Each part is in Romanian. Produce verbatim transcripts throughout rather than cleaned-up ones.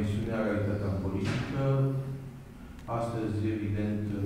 emisiunea Realitatea în Politică. Astăzi, evident, în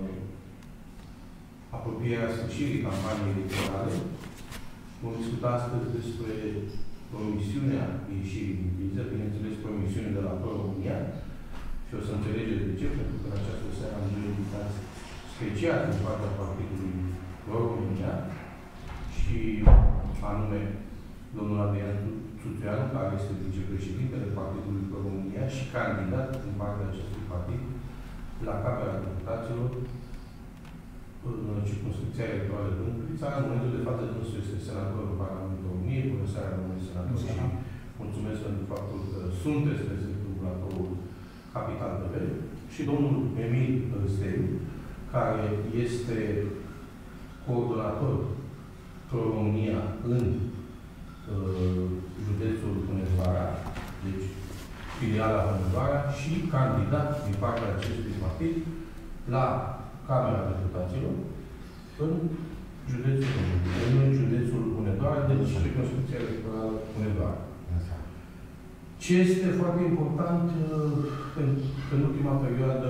apropierea sfârșirii campaniei electorale, vom discuta astăzi despre promisiunea ieșirii din criză, bineînțeles promisiunea de la Pro-România, și o să înțelegeți de ce, pentru că în această seară am doi invitați special din partea Partidului Pro-România, și anume domnul Adrian Țuțuianu, care este vicepreședintele Partidului Pro-România și candidat din partea acestui partid la Camera Deputaților în circumscripția electorală de Dâmbovița. În momentul de față, dânsul este senatorul Parlamentului României. Bună seara, domnule senator, și mulțumesc pentru faptul că sunteți prezent în platou Capital T V. Și domnul Emil Steliu, care este coordonator Pro-România în uh, județul Hunedoara, deci filiala Hunedoara, și candidat din partea acestui partid la Camera Deputaților în județul în județul Hunedoara, deci circumscripția electorală Hunedoara. Ce este foarte important, în ultima perioadă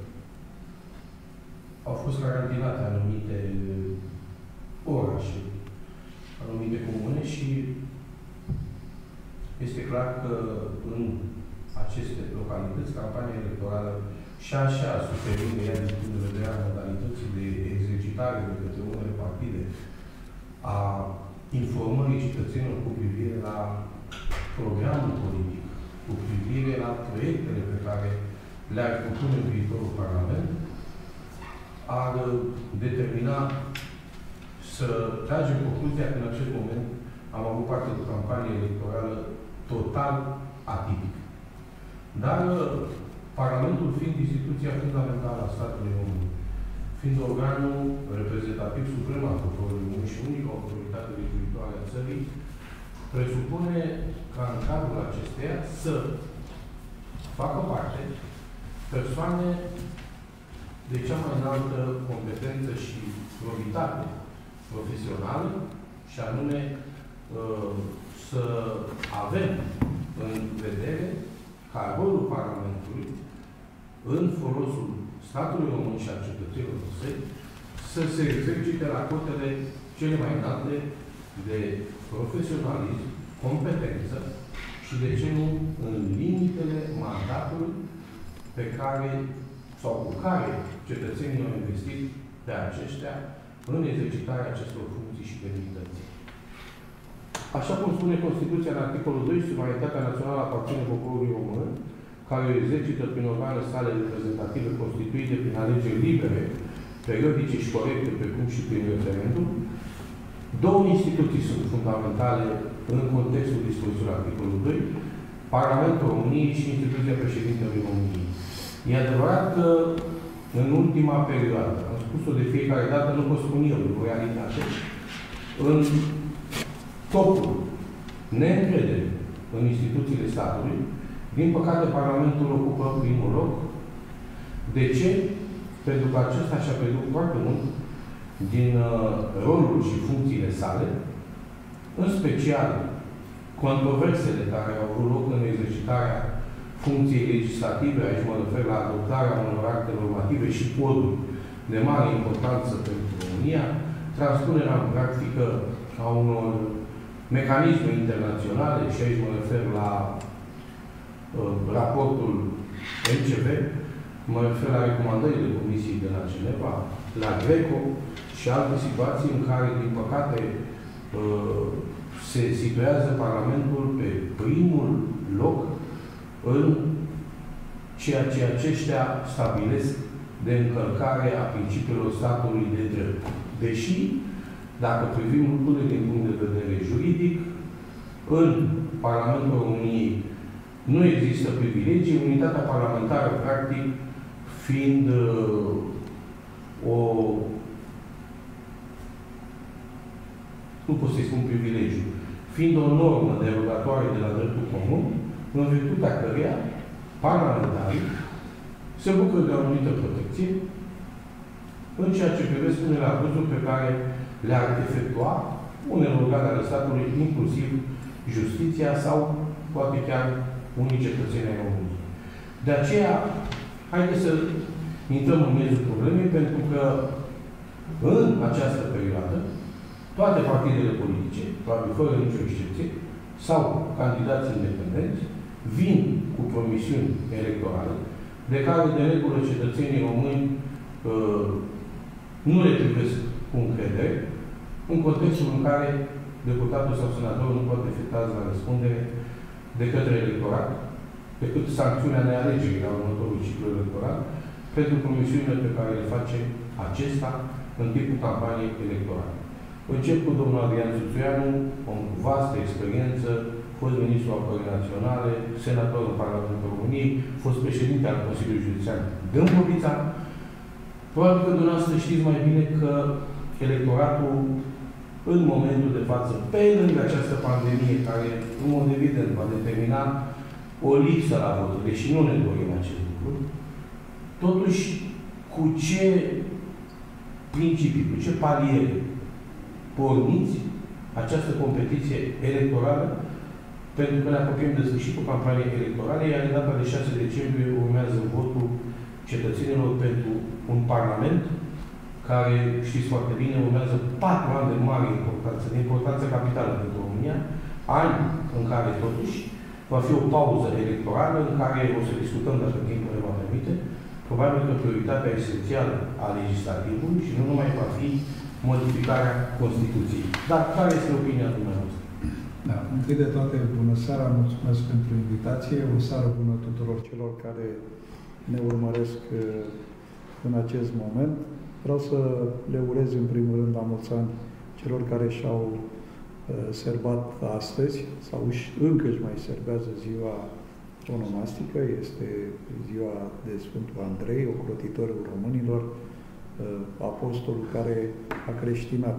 au fost carantinate anumite orașe, anumite comune, și este clar că în aceste localități campania electorală și așa suferim ea din punct de vedere a modalității de exercitare de către unele partide a informării cetățenilor cu privire la programul politic, cu privire la proiectele pe care le-ar propune în viitorul Parlament, ar determina să tragem concluzia că în acest moment am avut parte de o campanie electorală total atipică. Dar Parlamentul, fiind instituția fundamentală a statului român, fiind organul reprezentativ suprem al poporului român și unica autoritate legiuitoare a țării, presupune ca în cadrul acesteia să facă parte persoane de cea mai înaltă competență și probitate profesională, și anume să avem în vedere ca rolul Parlamentului în folosul statului român și a cetățenilor săi să se exercite la cotele cele mai înalte de profesionalism, competență și, de ce nu, în limitele mandatului pe care sau cu care cetățenii au investit pe aceștia în exercitarea acestor funcții și demnități. Așa cum spune Constituția în articolul doi, suveranitatea națională aparține poporului român, care o exercită prin organele sale reprezentative constituite prin alegeri libere, periodice și corecte, precum și prin referendum. Două instituții sunt fundamentale în contextul dispoziției articolului doi, Parlamentul României și instituția președintelui României. E adevărat că în ultima perioadă, am spus-o de fiecare dată, nu pot spune eu, o realitate, în topul neîncredere în instituțiile statului, din păcate, Parlamentul ocupă primul loc. De ce? Pentru că acesta și-a pierdut foarte mult din uh, rolul și funcțiile sale, în special controversele care au avut loc în exercitarea funcției legislative, aici mă refer la adoptarea unor acte normative și coduri de mare importanță pentru România, transpunerea în practică a unor mecanisme internaționale, și aici mă refer la uh, raportul M C V, mă refer la recomandările Comisiei de la Geneva, la Greco și alte situații în care, din păcate, uh, se situează Parlamentul pe primul loc în ceea ce aceștia stabilesc de încălcare a principiilor statului de drept. Deși, dacă privim lucrurile din punct de vedere juridic, în Parlamentul României nu există privilegii, unitatea parlamentară, practic, fiind uh, o... nu pot să-i spun privilegiu, fiind o normă derogatoare de la dreptul comun, în virtutea căreia parlamentarii se bucură de o anumită protecție în ceea ce privesc unele abuzuri pe care le-ar efectua unele organe ale statului, inclusiv justiția sau poate chiar unii cetățeni ai României. De aceea, haideți să intrăm în miezul problemei, pentru că în această perioadă, toate partidele politice, probabil fără nicio excepție, sau candidați independenți, vin cu promisiuni electorale, de care, de regulă, cetățenii români uh, nu le privesc cu încredere, în contextul în care deputatul sau senatorul nu poate fi tras la răspundere de către electorat, decât sancțiunea nealegerii la următorul ciclu electoral, pentru promisiunile pe care le face acesta în timpul campaniei electorale. Încep cu domnul Adrian Țuțuianu, om cu vastă experiență, fost ministru al Apărării Naționale, senator în Parlamentul României, fost președinte al Consiliului Județean Dâmbovița. Probabil că dumneavoastră știți mai bine că electoratul, în momentul de față, pe lângă această pandemie, care, în mod evident, va determina o lipsă la vot, deși nu ne dorim acest lucru, totuși, cu ce principii, cu ce paliere porniți această competiție electorală, pentru că ne apropiem de sfârșitul campaniei electorale, iar în data de șase decembrie urmează votul cetățenilor pentru un Parlament care, știți foarte bine, urmează patru ani de mare importanță, de importanță capitală pentru România, ani în care, totuși, va fi o pauză electorală în care o să discutăm, dacă timpul ne va permite, probabil că prioritatea esențială a legislativului și nu numai va fi modificarea Constituției. Dar care este opinia dumneavoastră? Da, întâi de toate, bună seara, mulțumesc pentru invitație, o seară bună tuturor celor care ne urmăresc în acest moment. Vreau să le urez în primul rând la mulți ani celor care și-au serbat astăzi, sau încă își mai serbează ziua onomastică, este ziua de Sfântul Andrei, ocrotitorul românilor, apostolul care a creștinat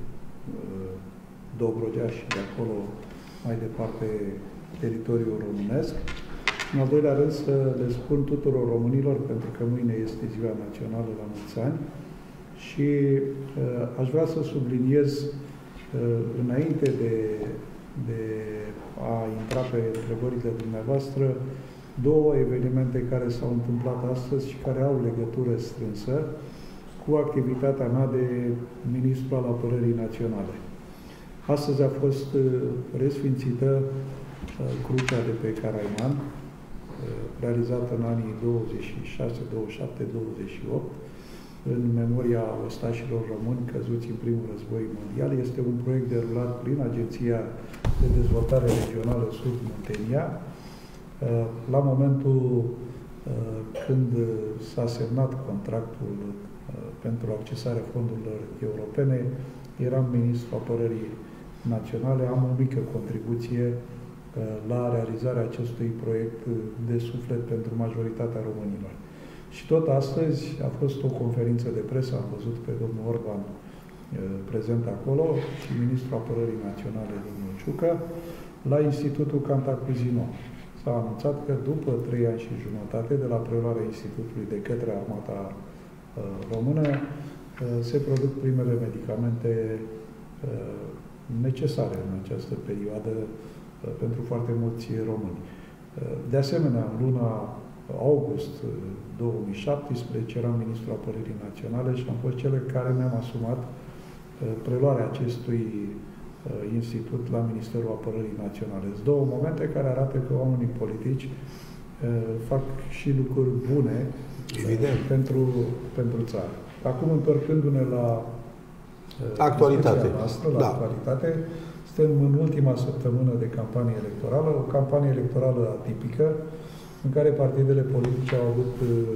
Dobrogea și de acolo mai departe teritoriul românesc. În al doilea rând să le spun tuturor românilor, pentru că mâine este ziua națională la mulți ani, și uh, aș vrea să subliniez, uh, înainte de, de a intra pe întrebările dumneavoastră, două evenimente care s-au întâmplat astăzi și care au legătură strânsă cu activitatea mea de ministru al Apărării Naționale. Astăzi a fost uh, resfințită uh, crucea de pe Caraiman, uh, realizată în anii douăzeci și șase, douăzeci și șapte, douăzeci și opt, în memoria ostașilor români căzuți în primul război mondial. Este un proiect derulat prin Agenția de Dezvoltare Regională Sud Muntenia. Uh, la momentul uh, când s-a semnat contractul uh, pentru accesarea fondurilor europene, eram ministru Apărării Naționale, am o mică contribuție la realizarea acestui proiect de suflet pentru majoritatea românilor. Și tot astăzi a fost o conferință de presă, am văzut pe domnul Orban prezent acolo și ministrul Apărării Naționale, domnul Ciucă, la Institutul Cantacuzino. S-a anunțat că după trei ani și jumătate de la preluarea Institutului de către Armata Română, se produc primele medicamente necesare în această perioadă pentru foarte mulți români. De asemenea, în luna august două mii șaptesprezece eram ministrul Apărării Naționale și am fost cel care mi-am asumat preluarea acestui institut la Ministerul Apărării Naționale. Sunt două momente care arată că oamenii politici fac și lucruri bune pentru, pentru țară. Acum, întorcându-ne la actualitate. Noastră, la da. actualitate, suntem în ultima săptămână de campanie electorală, o campanie electorală atipică, în care partidele politice au avut,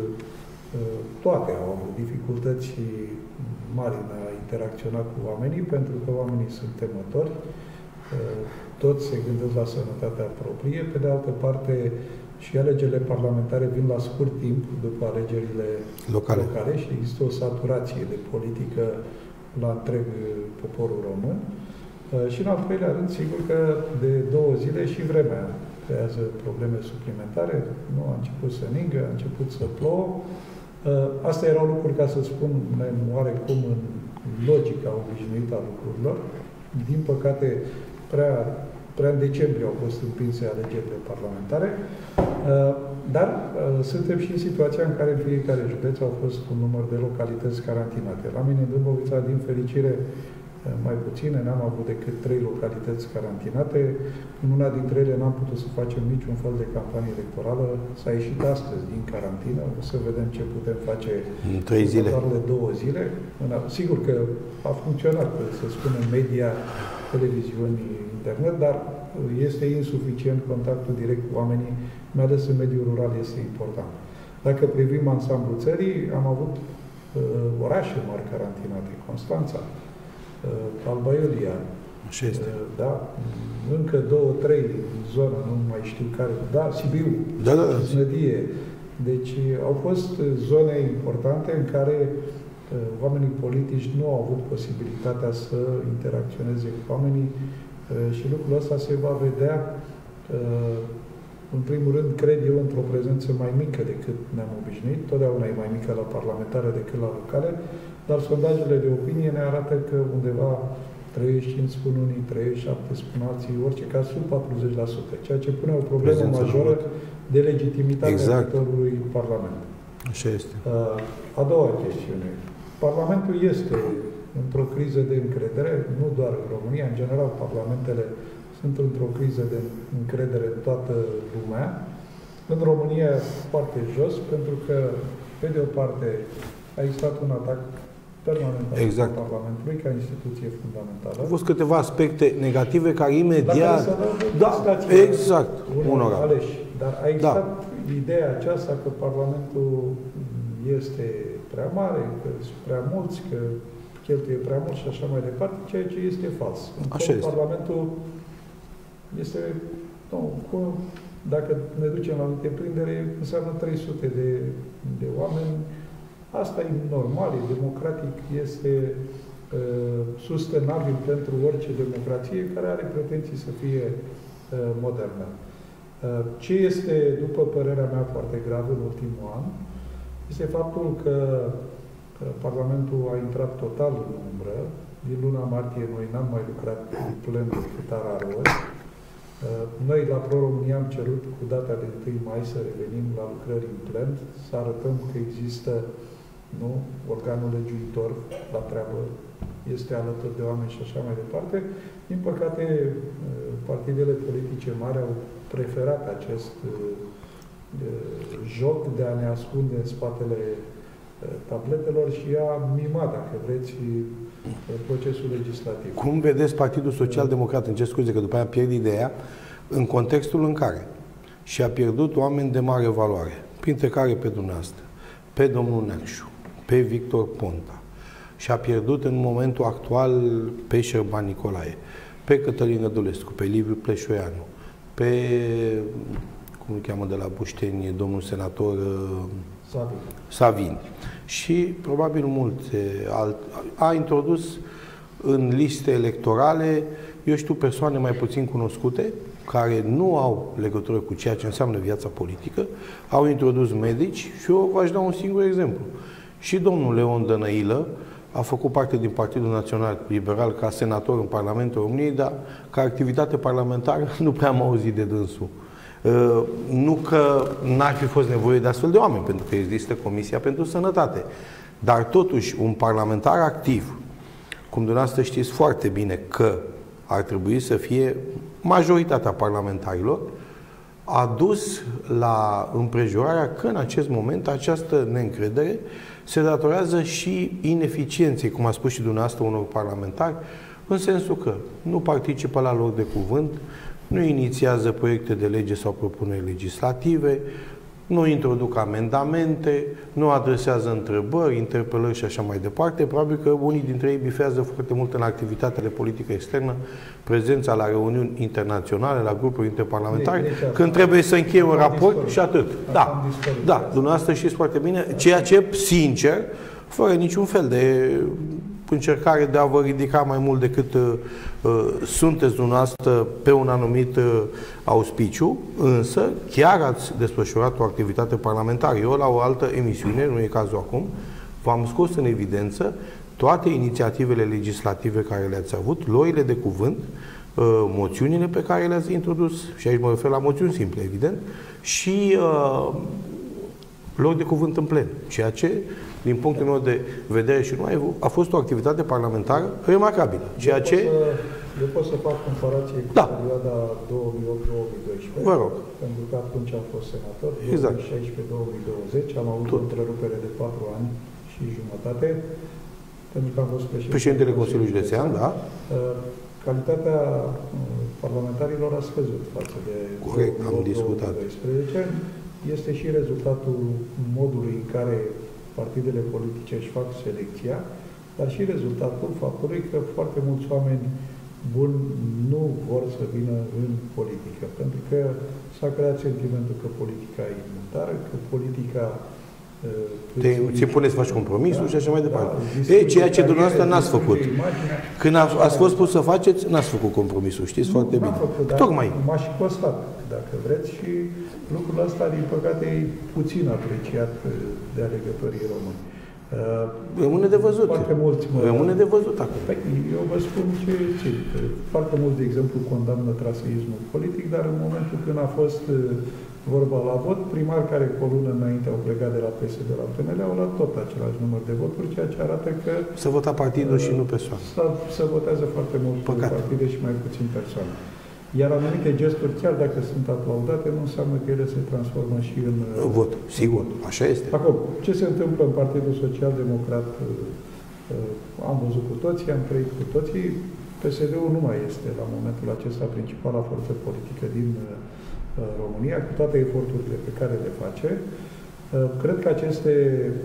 toate au avut dificultăți mari în a interacționa cu oamenii, pentru că oamenii sunt temători, toți se gândesc la sănătatea proprie. Pe de altă parte, și alegerile parlamentare vin la scurt timp după alegerile locale, locale și există o saturație de politică la întreg poporul român. Și în al treilea rând, sigur că de două zile și vremea creează probleme suplimentare. Nu a început să ningă, a început să plouă. Astea erau lucruri, ca să spun, oarecum în logica obișnuită a lucrurilor. Din păcate, prea prea în decembrie au fost împinse alegerile parlamentare, dar suntem și în situația în care în fiecare județ au fost un număr de localități carantinate. La mine, în Dâmbovița, din fericire, mai puține, n-am avut decât trei localități carantinate. În una dintre ele n-am putut să facem niciun fel de campanie electorală. S-a ieșit astăzi din carantină. O să vedem ce putem face în trei zile. În două zile. Sigur că a funcționat, să spunem, media, televiziuni, internet, dar este insuficient contactul direct cu oamenii, mai ales în mediul rural este important. Dacă privim ansamblul țării, am avut uh, orașe mari carantinate, Constanța, Alba Iulia, da, încă două, trei zone, nu mai știu care, da, Sibiu, da, da, da. Snădie. Deci au fost zone importante în care uh, oamenii politici nu au avut posibilitatea să interacționeze cu oamenii uh, și lucrul ăsta se va vedea uh, în primul rând, cred eu, într-o prezență mai mică decât ne-am obișnuit. Totdeauna e mai mică la parlamentare decât la locale, dar sondajele de opinie ne arată că undeva treizeci și cinci spun unii, treizeci și șapte spun alții, orice caz sub patruzeci la sută, ceea ce pune o problemă prezență majoră de legitimitate exact. a viitorului Parlament. Așa este. A doua chestiune. Parlamentul este într-o criză de încredere, nu doar în România, în general parlamentele sunt într-o criză de încredere în toată lumea. În România foarte jos, pentru că, pe de o parte, a existat un atac permanent al exact. Parlamentului ca instituție fundamentală. Au fost câteva aspecte negative care imediat... Da, exact. Unora aleși. Dar a existat da. ideea aceasta că Parlamentul este prea mare, că sunt prea mulți, că cheltuie prea mult și așa mai departe, ceea ce este fals. Așa este. Parlamentul este, nu, cu, dacă ne ducem la întreprindere, înseamnă trei sute de, de oameni. Asta e normal, e democratic, este uh, sustenabil pentru orice democrație care are pretenții să fie uh, modernă. Uh, ce este, după părerea mea, foarte grav în ultimul an, este faptul că uh, Parlamentul a intrat total în umbră. Din luna martie noi n-am mai lucrat în plen decât rar ori. Noi, la Pro-România, am cerut cu data de întâi mai să revenim la lucrări în plen, să arătăm că există, nu, organul legiuitor la treabă, este alături de oameni și așa mai departe. Din păcate, partidele politice mari au preferat acest joc de a ne ascunde în spatele tabletelor și a mima, dacă vreți, procesul legislativ. Cum vedeți Partidul Social-Democrat, îmi cer scuze că după aia pierd ideea, în contextul în care și-a pierdut oameni de mare valoare, printre care pe dumneavoastră, pe domnul Necșu, pe Victor Ponta, și-a pierdut în momentul actual pe Șerban Nicolae, pe Cătălin Rădulescu, pe Liviu Pleșoianu, pe, cum îl cheamă de la Bușteni, domnul senator Savin. Savin. Și probabil multe alt, a introdus în liste electorale, eu știu, persoane mai puțin cunoscute, care nu au legătură cu ceea ce înseamnă viața politică, au introdus medici și eu v-aș da un singur exemplu. Și domnul Leon Dănăilă a făcut parte din Partidul Național Liberal ca senator în Parlamentul României, dar ca activitate parlamentară nu prea am auzit de dânsul. Uh, nu că n-ar fi fost nevoie de astfel de oameni, pentru că există Comisia pentru Sănătate. Dar totuși, un parlamentar activ, cum dumneavoastră știți foarte bine că ar trebui să fie majoritatea parlamentarilor, a dus la împrejurarea că în acest moment această neîncredere se datorează și ineficienței, cum a spus și dumneavoastră, unor parlamentari, în sensul că nu participă la loc de cuvânt, nu inițiază proiecte de lege sau propuneri legislative, nu introduc amendamente, nu adresează întrebări, interpelări și așa mai departe. Probabil că unii dintre ei bifează foarte mult în activitatea de politică externă, prezența la reuniuni internaționale, la grupuri interparlamentare, de, de când trebuie să încheie un raport dispărut. Și atât. Da, da, dumneavoastră știți foarte bine, ceea ce, sincer, fără niciun fel de încercare de a vă ridica mai mult decât uh, uh, sunteți dumneavoastră pe un anumit uh, auspiciu, însă chiar ați desfășurat o activitate parlamentară. Eu, la o altă emisiune, nu e cazul acum, v-am scos în evidență toate inițiativele legislative care le-ați avut, loile de cuvânt, uh, moțiunile pe care le-ați introdus, și aici mă refer la moțiuni simple, evident, și uh, loc de cuvânt în plen, ceea ce, din punctul meu de vedere și nu a fost o activitate parlamentară remarcabilă, ceea eu ce... Pot să, eu pot să fac comparație cu da. perioada două mii opt două mii doisprezece, Vă rog. pentru că atunci am fost senator, Exact. două mii șaisprezece două mii douăzeci, am avut Tot. o întrerupere de patru ani și jumătate, pentru că am fost președinte Președintele Consiliului Județean, da? Calitatea parlamentarilor a scăzut față de Corect, am discutat. două mii doisprezece. Este și rezultatul modului în care partidele politice își fac selecția, dar și rezultatul faptului că foarte mulți oameni buni nu vor să vină în politică, pentru că s-a creat sentimentul că politica e inventară, că politica Te, ți pune să faci compromisul da, și așa mai departe. Da, e, ceea ce dumneavoastră n-ați făcut. Când a, ați fost pus să faceți, n-ați făcut compromisul, știți nu, foarte bine. Făcut, Tocmai. M-a și costat, dacă vreți, și lucrul ăsta, din păcate, e puțin apreciat de alegătorii români. Rămâne de văzut. Foarte mulți mă... Rămâne de văzut acum. Păi, eu vă spun ce țin. Foarte mulți, de exemplu, condamnă traseismul politic, dar în momentul când a fost vorba la vot, primari care cu o lună înainte au plecat de la P S D la P N L au luat tot același număr de voturi, ceea ce arată că... Să vota partidul uh, și nu persoane. Să votează foarte mult Păcat. partide și mai puțin persoane. Iar anumite gesturi, chiar dacă sunt aplaudate, nu înseamnă că ele se transformă și în... Vot, sigur, așa este. Acum, ce se întâmplă în Partidul Social Democrat, am văzut cu toții, am trăit cu toții, P S D-ul nu mai este la momentul acesta principala forță politică din România, cu toate eforturile pe care le face. Cred că aceste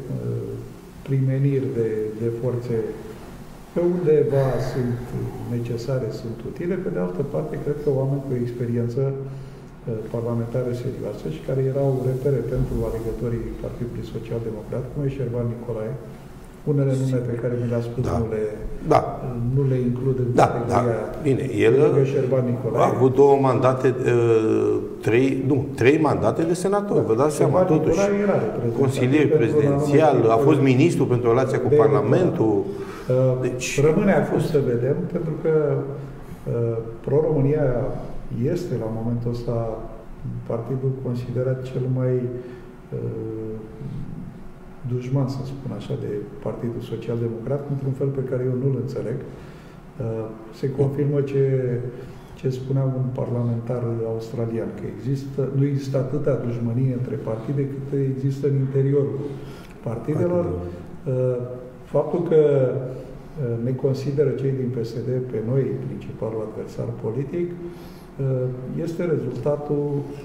primeniri de, de forțe pe undeva sunt necesare, sunt utile. Pe de altă parte, cred că oameni cu experiență parlamentară serioasă și care erau repere pentru alegătorii Partidului Social Democrat, cum e Șerban Nicolae, unele nume pe care mi le-a spus da. nu, le, da. nu le includ în da, categoria da. Bine, el a avut două mandate, trei, nu, trei mandate de senator, da. Vă dați seama, totuși, consilier prezidențial, a fost ministru pentru relația cu Parlamentul. Deci, rămâne acum să vedem, pentru că uh, Pro-România este, la momentul ăsta, partidul considerat cel mai uh, dușman, să spun așa, de Partidul Social Democrat, într-un fel pe care eu nu-l înțeleg. Uh, se confirmă ce, ce spunea un parlamentar australian, că există, nu există atâta dușmănie între partide cât există în interiorul partidelor. Uh, faptul că ne consideră cei din P S D pe noi principalul adversar politic este rezultatul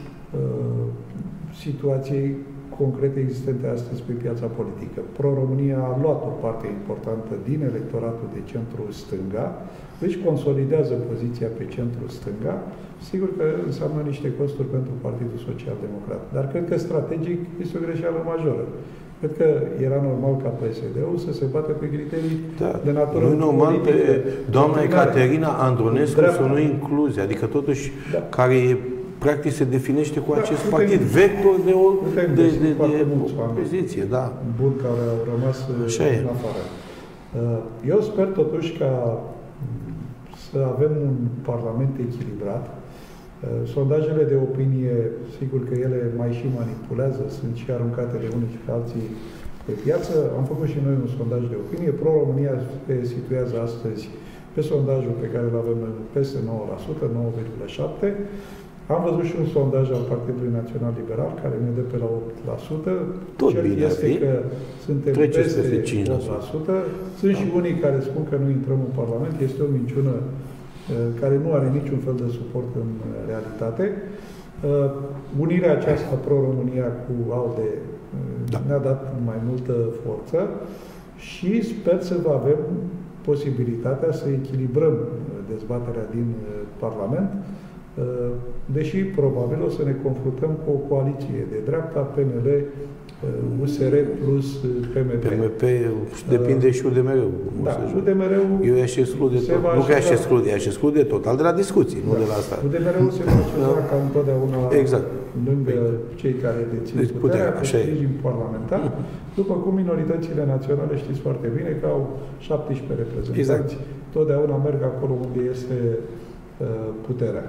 situației concrete existente astăzi pe piața politică. Pro-România a luat o parte importantă din electoratul de centru-stânga, deci consolidează poziția pe centru-stânga. Sigur că înseamnă niște costuri pentru Partidul Social Democrat. Dar cred că strategic este o greșeală majoră. Cred că era normal ca P S D-ul să se bată pe criterii da. de natură nu normal pe doamna Ecaterina Andronescu să nu incluze, adică totuși da. care e, practic se definește cu da, acest partid, vector de o de, de, de, de opoziție, da. Bun, care au rămas Așa în e. afară. Eu sper totuși ca să avem un parlament echilibrat. Sondajele de opinie, sigur că ele mai și manipulează, sunt și aruncate de unii și pe alții pe piață. Am făcut și noi un sondaj de opinie. Pro-România se situează astăzi pe sondajul pe care îl avem peste nouă la sută, nouă virgulă șapte la sută. Am văzut și un sondaj al Partidului Național Liberal, care ne dă pe la opt la sută. Tot Cert bine este că suntem peste opt la sută. Sunt și unii care spun că nu intrăm în Parlament. Este o minciună care nu are niciun fel de suport în realitate. Unirea aceasta Pro-România cu ALDE da. ne-a dat mai multă forță și sper să avem posibilitatea să echilibrăm dezbaterea din Parlament, deși probabil o să ne confruntăm cu o coaliție de dreapta, P N L, U S R plus P M P. P M P depinde și U D M R-ul. Da, U D M R-ul Eu i-aș exclude tot. Nu că i-aș exclude, i-aș exclude total de la discuții, da. nu de la asta. U D M R-ul se va așeza ca întotdeauna exact. lângă cei care dețin deci, puterea, pe sprijin parlamentar, după cum minoritățile naționale știți foarte bine că au șaptesprezece reprezentanți. Exact. Totdeauna merg acolo unde este puterea.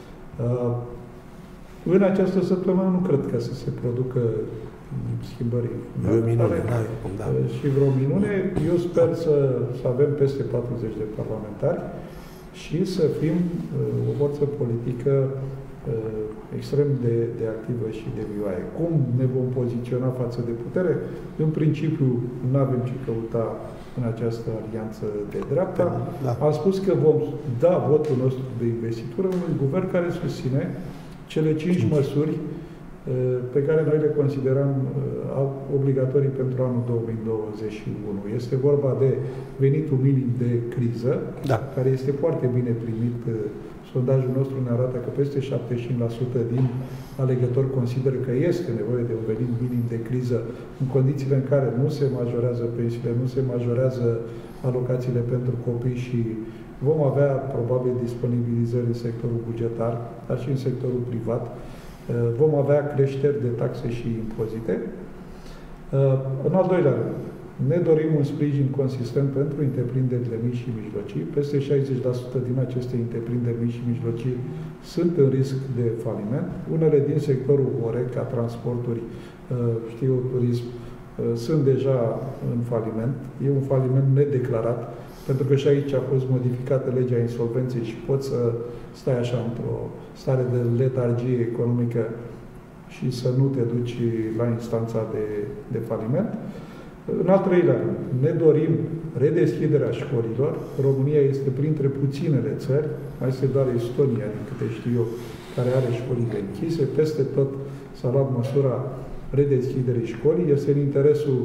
În această săptămână nu cred că să se producă schimbări minune, da. și vreo minune. Eu sper să, să avem peste patruzeci de parlamentari și să fim o forță politică extrem de, de activă și de vioaie. Cum ne vom poziționa față de putere? În principiu, nu avem ce căuta în această alianță de dreapta. Da. Am spus că vom da votul nostru de investitură unui guvern care susține cele cinci măsuri pe care noi le considerăm obligatorii pentru anul două mii douăzeci și unu. Este vorba de venitul minim de criză, da. care este foarte bine primit. Sondajul nostru ne arată că peste șaptezeci și cinci la sută din alegători consideră că este nevoie de un venit minim de criză în condițiile în care nu se majorează pensiile, nu se majorează alocațiile pentru copii și vom avea probabil disponibilizări în sectorul bugetar, dar și în sectorul privat. Vom avea creșteri de taxe și impozite. În al doilea rând, ne dorim un sprijin consistent pentru întreprinderile mici și mijlocii. Peste șaizeci la sută din aceste întreprinderi mici și mijlocii sunt în risc de faliment. Unele din sectorul Horeca, transporturi, știu, turism, sunt deja în faliment. E un faliment nedeclarat, pentru că și aici a fost modificată legea insolvenței și poți să stai așa într-o stare de letargie economică și să nu te duci la instanța de, de faliment. În al treilea rând, ne dorim redeschiderea școlilor. România este printre puținele țări, mai este doar Estonia, din câte știu eu, care are școlile închise. Peste tot s-a luat măsura redeschiderii școlii. Este în interesul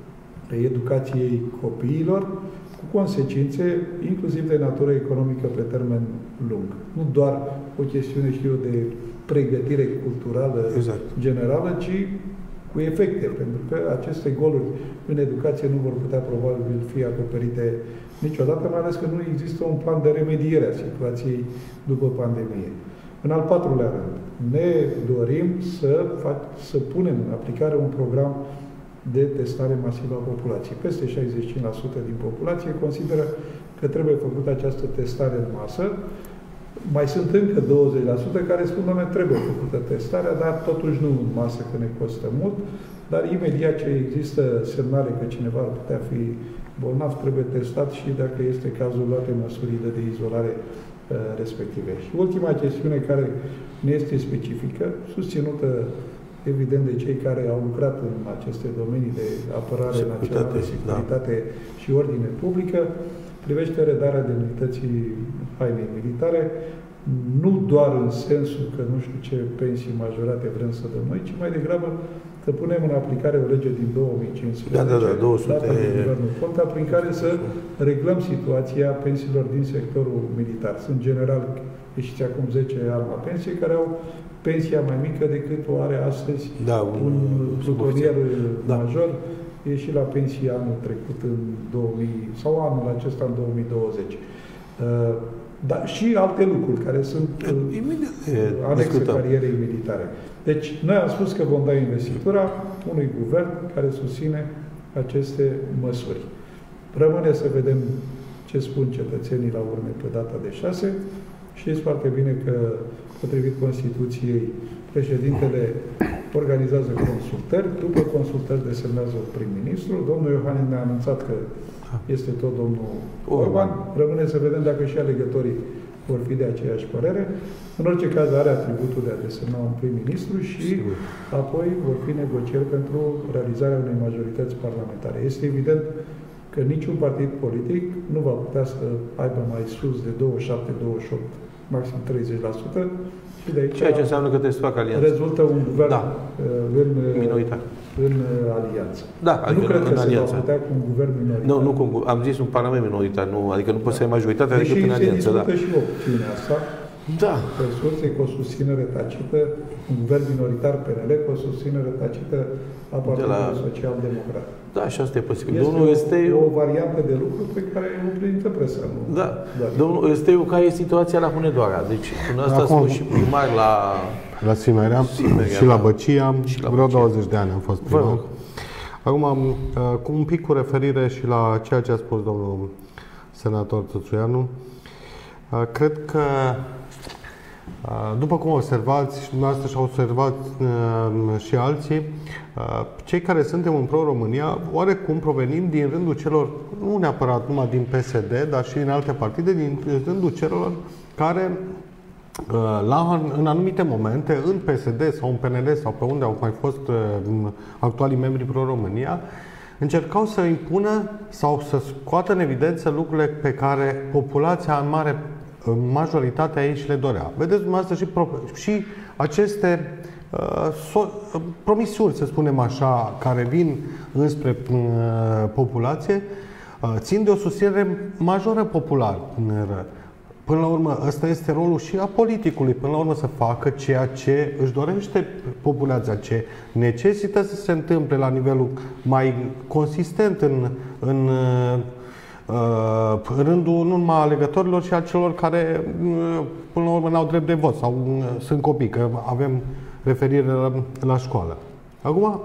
educației copiilor, cu consecințe, inclusiv de natură economică pe termen lung. Nu doar o chestiune, știu eu, de pregătire culturală exact. generală, ci cu efecte, pentru că aceste goluri în educație nu vor putea probabil fi acoperite niciodată, mai ales că nu există un plan de remediere a situației după pandemie. În al patrulea rând, ne dorim să, fac, să punem în aplicare un program de testare masivă a populației. Peste șaizeci și cinci la sută din populație consideră că trebuie făcută această testare în masă. Mai sunt încă douăzeci la sută care spun că trebuie făcută testarea, dar totuși nu în masă, că ne costă mult, dar imediat ce există semnale că cineva ar putea fi bolnav, trebuie testat și, dacă este cazul, luate măsurile de izolare uh, respective. Și ultima chestiune care ne este specifică, susținută evident de cei care au lucrat în aceste domenii de apărare națională, securitate da. și ordine publică, privește redarea demnității hainei militare, nu doar în sensul că nu știu ce pensii majorate vrem să dăm noi, ci mai degrabă să punem în aplicare o lege din două mii cincisprezece, da, da, da, două sute... dată de Guvernul Ponta, prin care să reglăm situația pensiilor din sectorul militar. Sunt general ieșiți acum zece ani la pensie, care au pensia mai mică decât o are astăzi da, un, un plutonier da. major, ieși la pensie anul trecut în două mii, sau anul acesta în două mii douăzeci. Uh, dar și alte lucruri care sunt uh, anexe carierei militare. Deci, noi am spus că vom da investitura unui guvern care susține aceste măsuri. Rămâne să vedem ce spun cetățenii la urme pe data de șase. Știți foarte bine că, potrivit Constituției, președintele organizează consultări, după consultări desemnează prim-ministru. Domnul Iohannis ne-a anunțat că este tot domnul Orban. Rămâne să vedem dacă și alegătorii vor fi de aceeași părere. În orice caz are atributul de a desemna un prim-ministru și Sigur. apoi vor fi negocieri pentru realizarea unei majorități parlamentare. Este evident că niciun partid politic nu va putea să aibă mai sus de douăzeci și șapte douăzeci și opt, maxim treizeci la sută. Și de aici ceea ce înseamnă că trebuie să facă alianță. Rezultă un guvern da. în, minoritar. în alianță. Da, adică nu cred în, că în se alianță. va putea cu un guvern minoritar. Nu, nu cu, am zis un parlament minoritar, nu, adică nu poți da. să ai majoritatea decât în alianță. Deși se da. discută și opțiunea asta. Da. Pe surse cu o susținere tacită, un guvern minoritar P N L cu o susținere tacită a Partidului la... Social-Democrat. Da, și asta e posibil. Este Domnul o, Esteiu... o variantă de lucru pe care o prezintă presa. Nu? Da. da. Domnul Esteiu, care e situația la Hunedoara? Deci, până asta a fost și primar la... La Simerea, Simerea și la Băcia, și la vreo Băcia. douăzeci de ani am fost primar. Acum, cu un pic cu referire și la ceea ce a spus domnul senator Țuțuianu, Cred că, după cum observați și dumneavoastră și-au observat și alții, cei care suntem în Pro-România, oarecum provenim din rândul celor, nu neapărat numai din P S D, dar și din alte partide, din rândul celor care, la, în anumite momente, în P S D sau în P N L sau pe unde au mai fost actualii membri Pro-România, încercau să impună sau să scoată în evidență lucrurile pe care populația în mare majoritatea ei și le dorea. Vedeți dumneavoastră și, și aceste uh, so, promisiuni, să spunem așa, care vin înspre uh, populație, uh, țin de o susținere majoră populară. Până la urmă, ăsta este rolul și a politicului, până la urmă să facă ceea ce își dorește populația, ce necesită să se întâmple la nivelul mai consistent în, în, în rândul nu numai alegătorilor, ci a celor care până la urmă n-au drept de vot sau sunt copii, că avem referire la, la școală. Acum,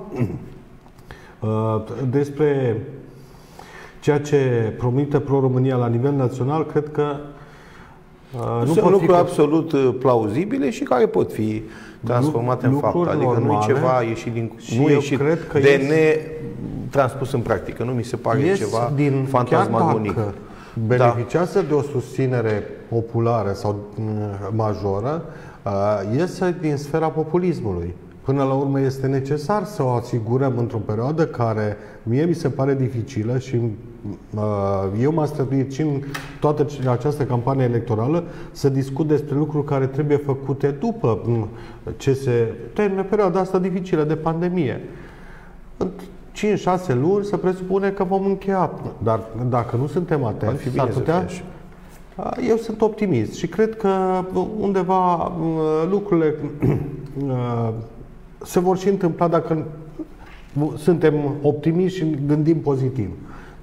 despre ceea ce promite Pro-România la nivel național, cred că Uh, nu sunt lucruri absolut plauzibile și care pot fi transformate în fapt. Adică normale, nu e ceva ieșit din, nu e ieșit cred că de netranspus în practică. Nu mi se pare ceva din fantasmagoric. Dacă beneficiază da. de o susținere populară sau majoră, iese din sfera populismului. Până la urmă este necesar să o asigurăm într-o perioadă care mie mi se pare dificilă și eu m-am străduit și în toată această campanie electorală să discut despre lucruri care trebuie făcute după ce se termină perioada asta dificilă de pandemie. În cinci șase luni se presupune că vom încheia, dar dacă nu suntem atenți, s-ar putea... Eu sunt optimist și cred că undeva lucrurile se vor și întâmpla dacă suntem optimiști și gândim pozitiv.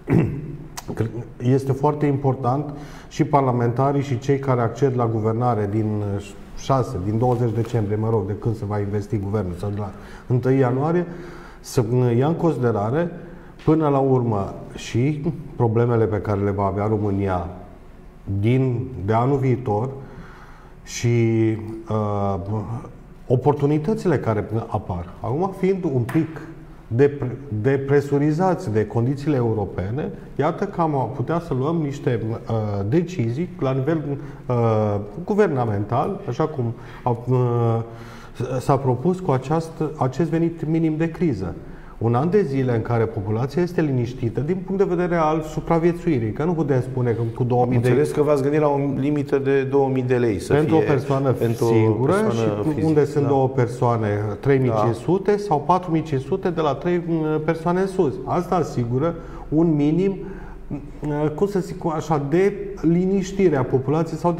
Este foarte important și parlamentarii și cei care acced la guvernare din șase, din douăzeci decembrie, mă rog, de când se va investi guvernul, sau de la întâi ianuarie, să ia în considerare până la urmă și problemele pe care le va avea România din, de anul viitor și uh, oportunitățile care apar. Acum, fiind un pic depresurizați de condițiile europene, iată că am putea să luăm niște uh, decizii la nivel uh, guvernamental, așa cum uh, s-a propus cu această, acest venit minim de criză. Un an de zile în care populația este liniștită din punct de vedere al supraviețuirii, că nu putem spune că cu două mii de lei... Înțeles că v-ați gândit la o limită de două mii de lei să pentru fie, o persoană pentru singură o persoană și fizică, unde sunt da. două persoane, trei mii cinci sute da. sau patru mii cinci sute de la trei persoane în sus. Asta asigură un minim, cum să zic așa, de liniștire a populației sau de...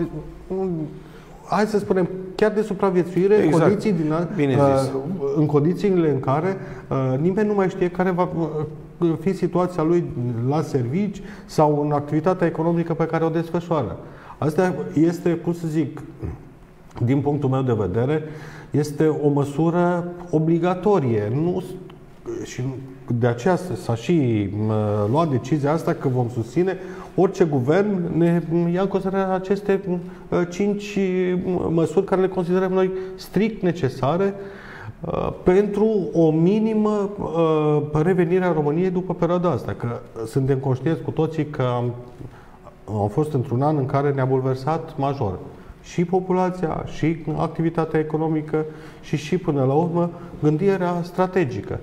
hai să spunem, chiar de supraviețuire, exact. în, condiții din, uh, în condițiile în care uh, nimeni nu mai știe care va uh, fi situația lui la servici sau în activitatea economică pe care o desfășoară. Asta este, cum să zic, din punctul meu de vedere, este o măsură obligatorie. Nu, și de aceea s-a și uh, luat decizia asta că vom susține orice guvern ne ia în considerare aceste uh, cinci măsuri care le considerăm noi strict necesare uh, pentru o minimă uh, revenire a României după perioada asta. Că suntem conștienți cu toții că am, am fost într-un an în care ne-a bulversat major și populația, și activitatea economică și și până la urmă gândirea strategică.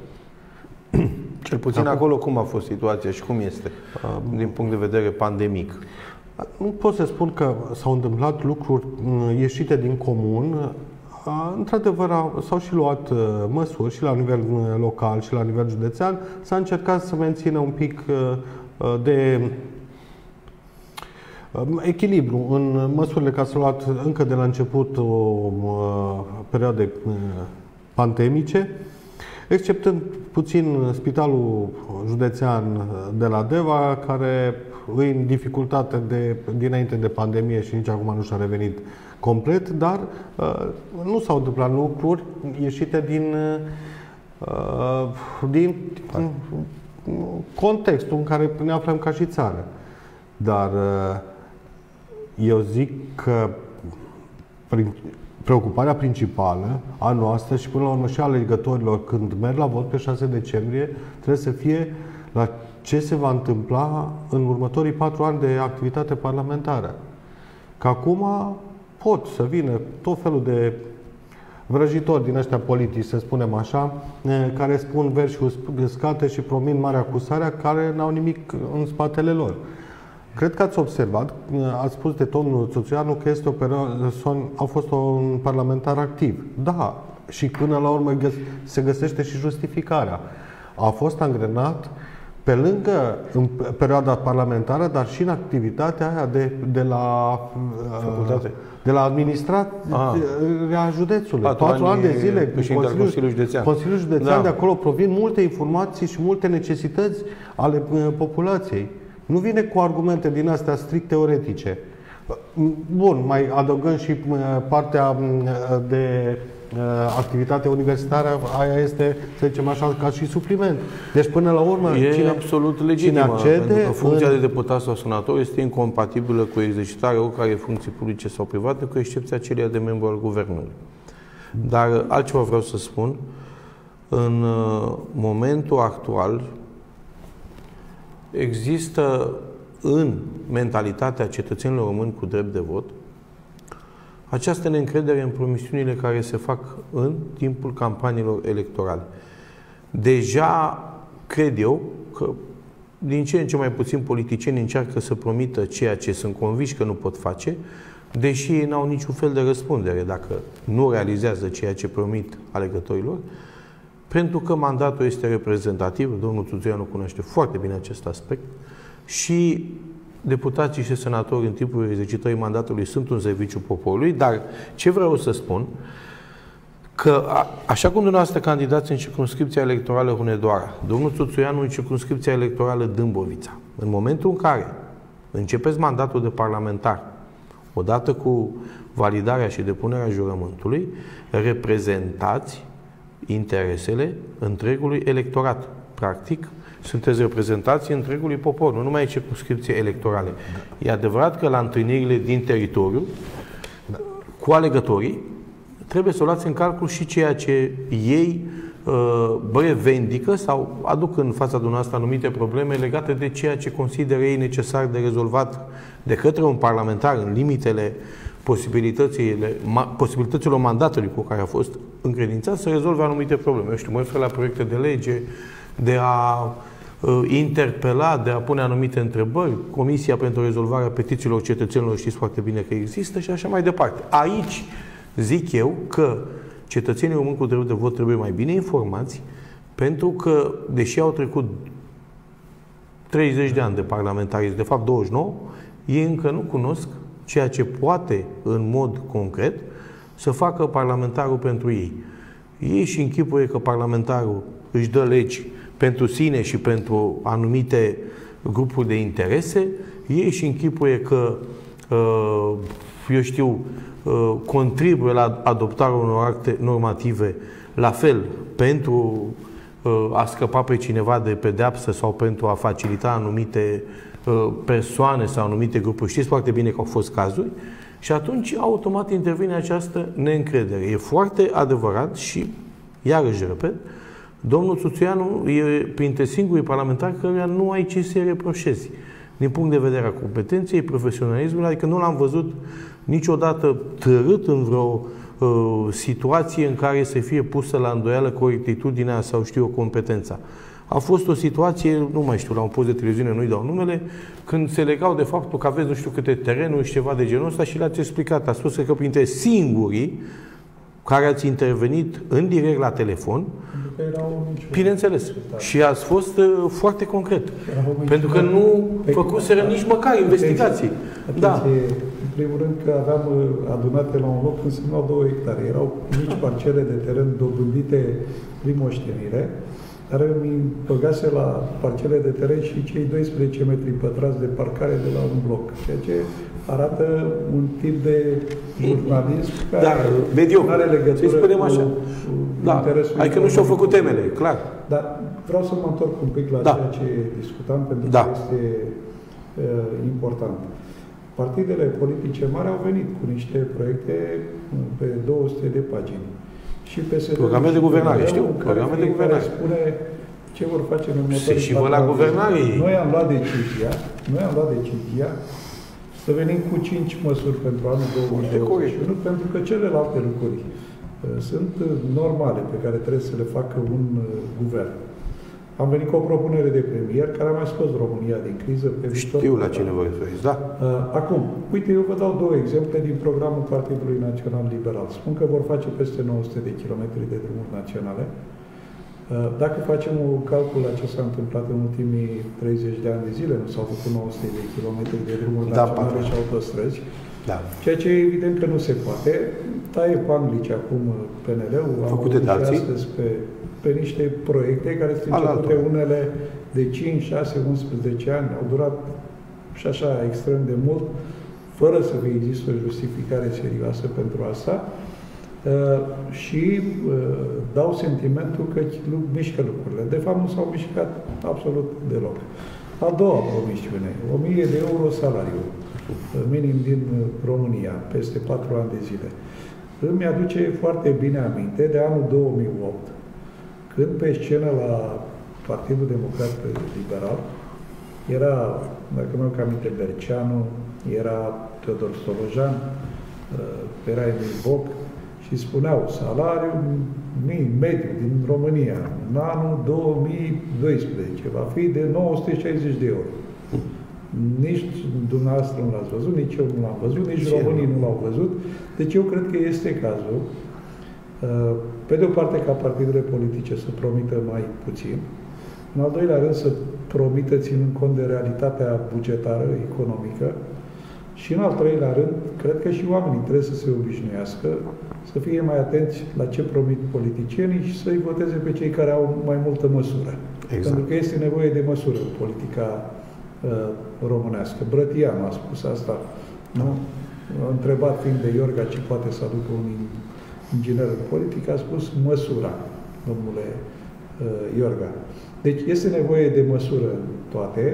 Cel puțin acolo, acolo cum a fost situația și cum este din punct de vedere pandemic? Nu pot să spun că s-au întâmplat lucruri ieșite din comun. Într-adevăr, s-au și luat măsuri și la nivel local și la nivel județean. S-a încercat să mențină un pic de echilibru în măsurile care s-au luat încă de la început o perioade pandemice, exceptând puțin spitalul județean de la Deva, care e în dificultate de, dinainte de pandemie și nici acum nu și-a revenit complet, dar uh, nu s-au întâmplat lucruri ieșite din, uh, din uh, contextul în care ne aflăm ca și țară. Dar uh, Eu zic că prin, preocuparea principală a noastră și până la urmă și a alegătorilor când merg la vot pe șase decembrie trebuie să fie la ce se va întâmpla în următorii patru ani de activitate parlamentară. Că acum pot să vină tot felul de vrăjitori din ăștia politici, să spunem așa, care spun verzi uscate și promit mare acusarea, care n-au nimic în spatele lor. Cred că ați observat, ați spus de domnul Țuțuianu că este o persoană, a fost un parlamentar activ. Da, și până la urmă se găsește și justificarea. A fost angrenat pe lângă în perioada parlamentară, dar și în activitatea aia de, de la facultate. De la administrația județului. Patru, Patru ani de zile. Consiliul, Consiliul Județean. Consiliul Județean, da. De acolo provin multe informații și multe necesități ale populației. Nu vine cu argumente din astea strict teoretice. Bun, mai adăugăm și partea de activitate universitară, aia este, să zicem așa, ca și supliment. Deci, până la urmă, e cine, absolut legitimă, accede, pentru că funcția în... de deputat sau senator este incompatibilă cu exercitarea oricare funcții publice sau private, cu excepția celei de membru al guvernului. Dar altceva vreau să spun. În momentul actual există în mentalitatea cetățenilor români cu drept de vot această neîncredere în promisiunile care se fac în timpul campaniilor electorale. Deja cred eu că din ce în ce mai puțin politicieni încearcă să promită ceea ce sunt conviși că nu pot face, deși ei n-au niciun fel de răspundere dacă nu realizează ceea ce promit alegătorilor, pentru că mandatul este reprezentativ, domnul Țuțuianu cunoaște foarte bine acest aspect, și deputații și senatorii în timpul exercitării mandatului sunt un serviciu poporului, dar ce vreau să spun, că a, așa cum dumneavoastră candidați în circumscripția electorală Hunedoara, domnul Țuțuianu în circumscripția electorală Dâmbovița, în momentul în care începeți mandatul de parlamentar, odată cu validarea și depunerea jurământului, reprezentați interesele întregului electorat. Practic, sunteți reprezentați întregului popor, nu numai în circumscripții electorale. E adevărat că la întâlnirile din teritoriu, cu alegătorii, trebuie să luați în calcul și ceea ce ei uh, revendică sau aduc în fața dumneavoastră anumite probleme legate de ceea ce consideră ei necesar de rezolvat de către un parlamentar în limitele posibilităților mandatului cu care a fost încredințat să rezolve anumite probleme. Eu știu, mă refer la proiecte de lege, de a uh, interpela, de a pune anumite întrebări, Comisia pentru rezolvarea petițiilor cetățenilor, știți foarte bine că există, și așa mai departe. Aici zic eu că cetățenii români cu drept de vot trebuie mai bine informați, pentru că, deși au trecut treizeci de ani de parlamentarism, de fapt douăzeci și nouă, ei încă nu cunosc ceea ce poate, în mod concret, să facă parlamentarul pentru ei. Ei își închipuie că parlamentarul își dă legi pentru sine și pentru anumite grupuri de interese, ei își închipuie că, eu știu, contribuie la adoptarea unor acte normative la fel pentru a scăpa pe cineva de pedeapsă sau pentru a facilita anumite persoane sau anumite grupuri. Știți foarte bine că au fost cazuri și atunci automat intervine această neîncredere. E foarte adevărat și, iarăși repet, domnul Țuțuianu e printre singurii parlamentari căruia nu ai ce să-i reproșezi din punct de vedere a competenței, profesionalismului, adică nu l-am văzut niciodată târât în vreo uh, situație în care să fie pusă la îndoială corectitudinea sau știu eu competența. A fost o situație, nu mai știu, la un post de televiziune, nu-i dau numele, când se legau de faptul că aveți nu știu câte terenuri și ceva de genul ăsta și le-ați explicat. A spus că printre singurii care ați intervenit în direct la telefon, bineînțeles. Și ați fost uh, foarte concret. Pentru că nu făcuseră nici măcar investigații. Atenție, da. În primul rând că aveam adunate la un loc însemnau două hectare. Erau mici parcele de teren dobândite prin moștenire, dar îmi băgase la parcele de teren și cei doisprezece metri pătrați de parcare de la un bloc. Ceea ce arată un tip de jurnalism care da, mediocru. are legătură să-i spunem așa. cu, cu da. interesul. Adică nu și-au făcut temele, clar. Dar vreau să mă întorc un pic la da. ceea ce discutam, pentru da. că este uh, important. Partidele politice mari au venit cu niște proiecte pe două sute de pagini. Și P S D programe de guvernare, știu, programe de guvernare. Spune ce vor face în următorii și vă la guvernare. Noi am luat decizia, noi am luat decizia să venim cu cinci măsuri pentru anul două mii douăzeci și unu, pentru că celelalte lucruri uh, sunt normale pe care trebuie să le facă un uh, guvern. Am venit cu o propunere de premier care a mai scos România din criză. Pe Știu la cine vă referiți, da? Uh, acum, uite, eu vă dau două exemple din programul Partidului Național Liberal. Spun că vor face peste nouă sute de kilometri de drumuri naționale. Uh, dacă facem un calcul la ce s-a întâmplat în ultimii treizeci de ani de zile, nu s-au făcut nouă sute de kilometri de drumuri da, naționale și autostrăzi, da. Ceea ce e evident că nu se poate. Taie panglici acum P N L-ul, am făcute de alții astăzi pe, pe niște proiecte care sunt începute unele de cinci, șase, unsprezece ani, au durat și așa extrem de mult, fără să vă există o justificare serioasă pentru asta. Uh, și uh, dau sentimentul că mișcă lucrurile. De fapt, nu s-au mișcat absolut deloc. A doua promisiune, o mie de euro salariu, minim din România, peste patru ani de zile. Îmi aduce foarte bine aminte de anul două mii opt, când pe scenă la Partidul Democrat Liberal era, dacă nu am aminte, Berceanu, era Teodor Stolojan, era Emil Boc, și spuneau salariul mediu din România în anul două mii doisprezece va fi de nouă sute șaizeci de euro. Nici dumneavoastră nu l-ați văzut, nici eu nu l-am văzut, nici românii nu l-au văzut. Deci eu cred că este cazul, pe de o parte, ca partidele politice să promită mai puțin, în al doilea rând să promită ținând cont de realitatea bugetară, economică, și în al treilea rând, cred că și oamenii trebuie să se obișnuiască, să fie mai atenți la ce promit politicienii și să-i voteze pe cei care au mai multă măsură. Exact. Pentru că este nevoie de măsură în politica uh, românească. Brătianu a spus asta, nu? A întrebat fiind de Iorga ce poate să aducă un inginer în politică, a spus măsura, domnule uh, Iorga. Deci este nevoie de măsură în toate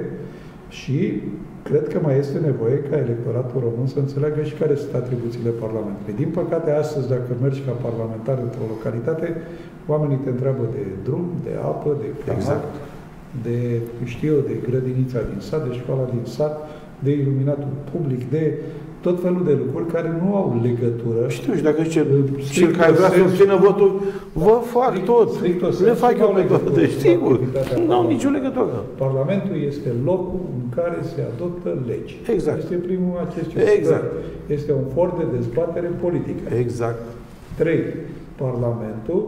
și cred că mai este nevoie ca electoratul român să înțeleagă și care sunt atribuțiile Parlamentului. Din păcate, astăzi, dacă mergi ca parlamentar într-o localitate, oamenii te întreabă de drum, de apă, de canal, exact. de, știu eu, de grădinița din sat, de școala din sat, de iluminatul public, de tot felul de lucruri care nu au legătură. Știu, și dacă zice cel care vrea să obțină votul, vă fac tot. Le fac eu legătură. Deci, sigur, nu au nicio legătură. Parlamentul este locul în care se adoptă legi. Exact. Este primul acest Exact. Este un for de dezbatere politică. Exact. Trei. Parlamentul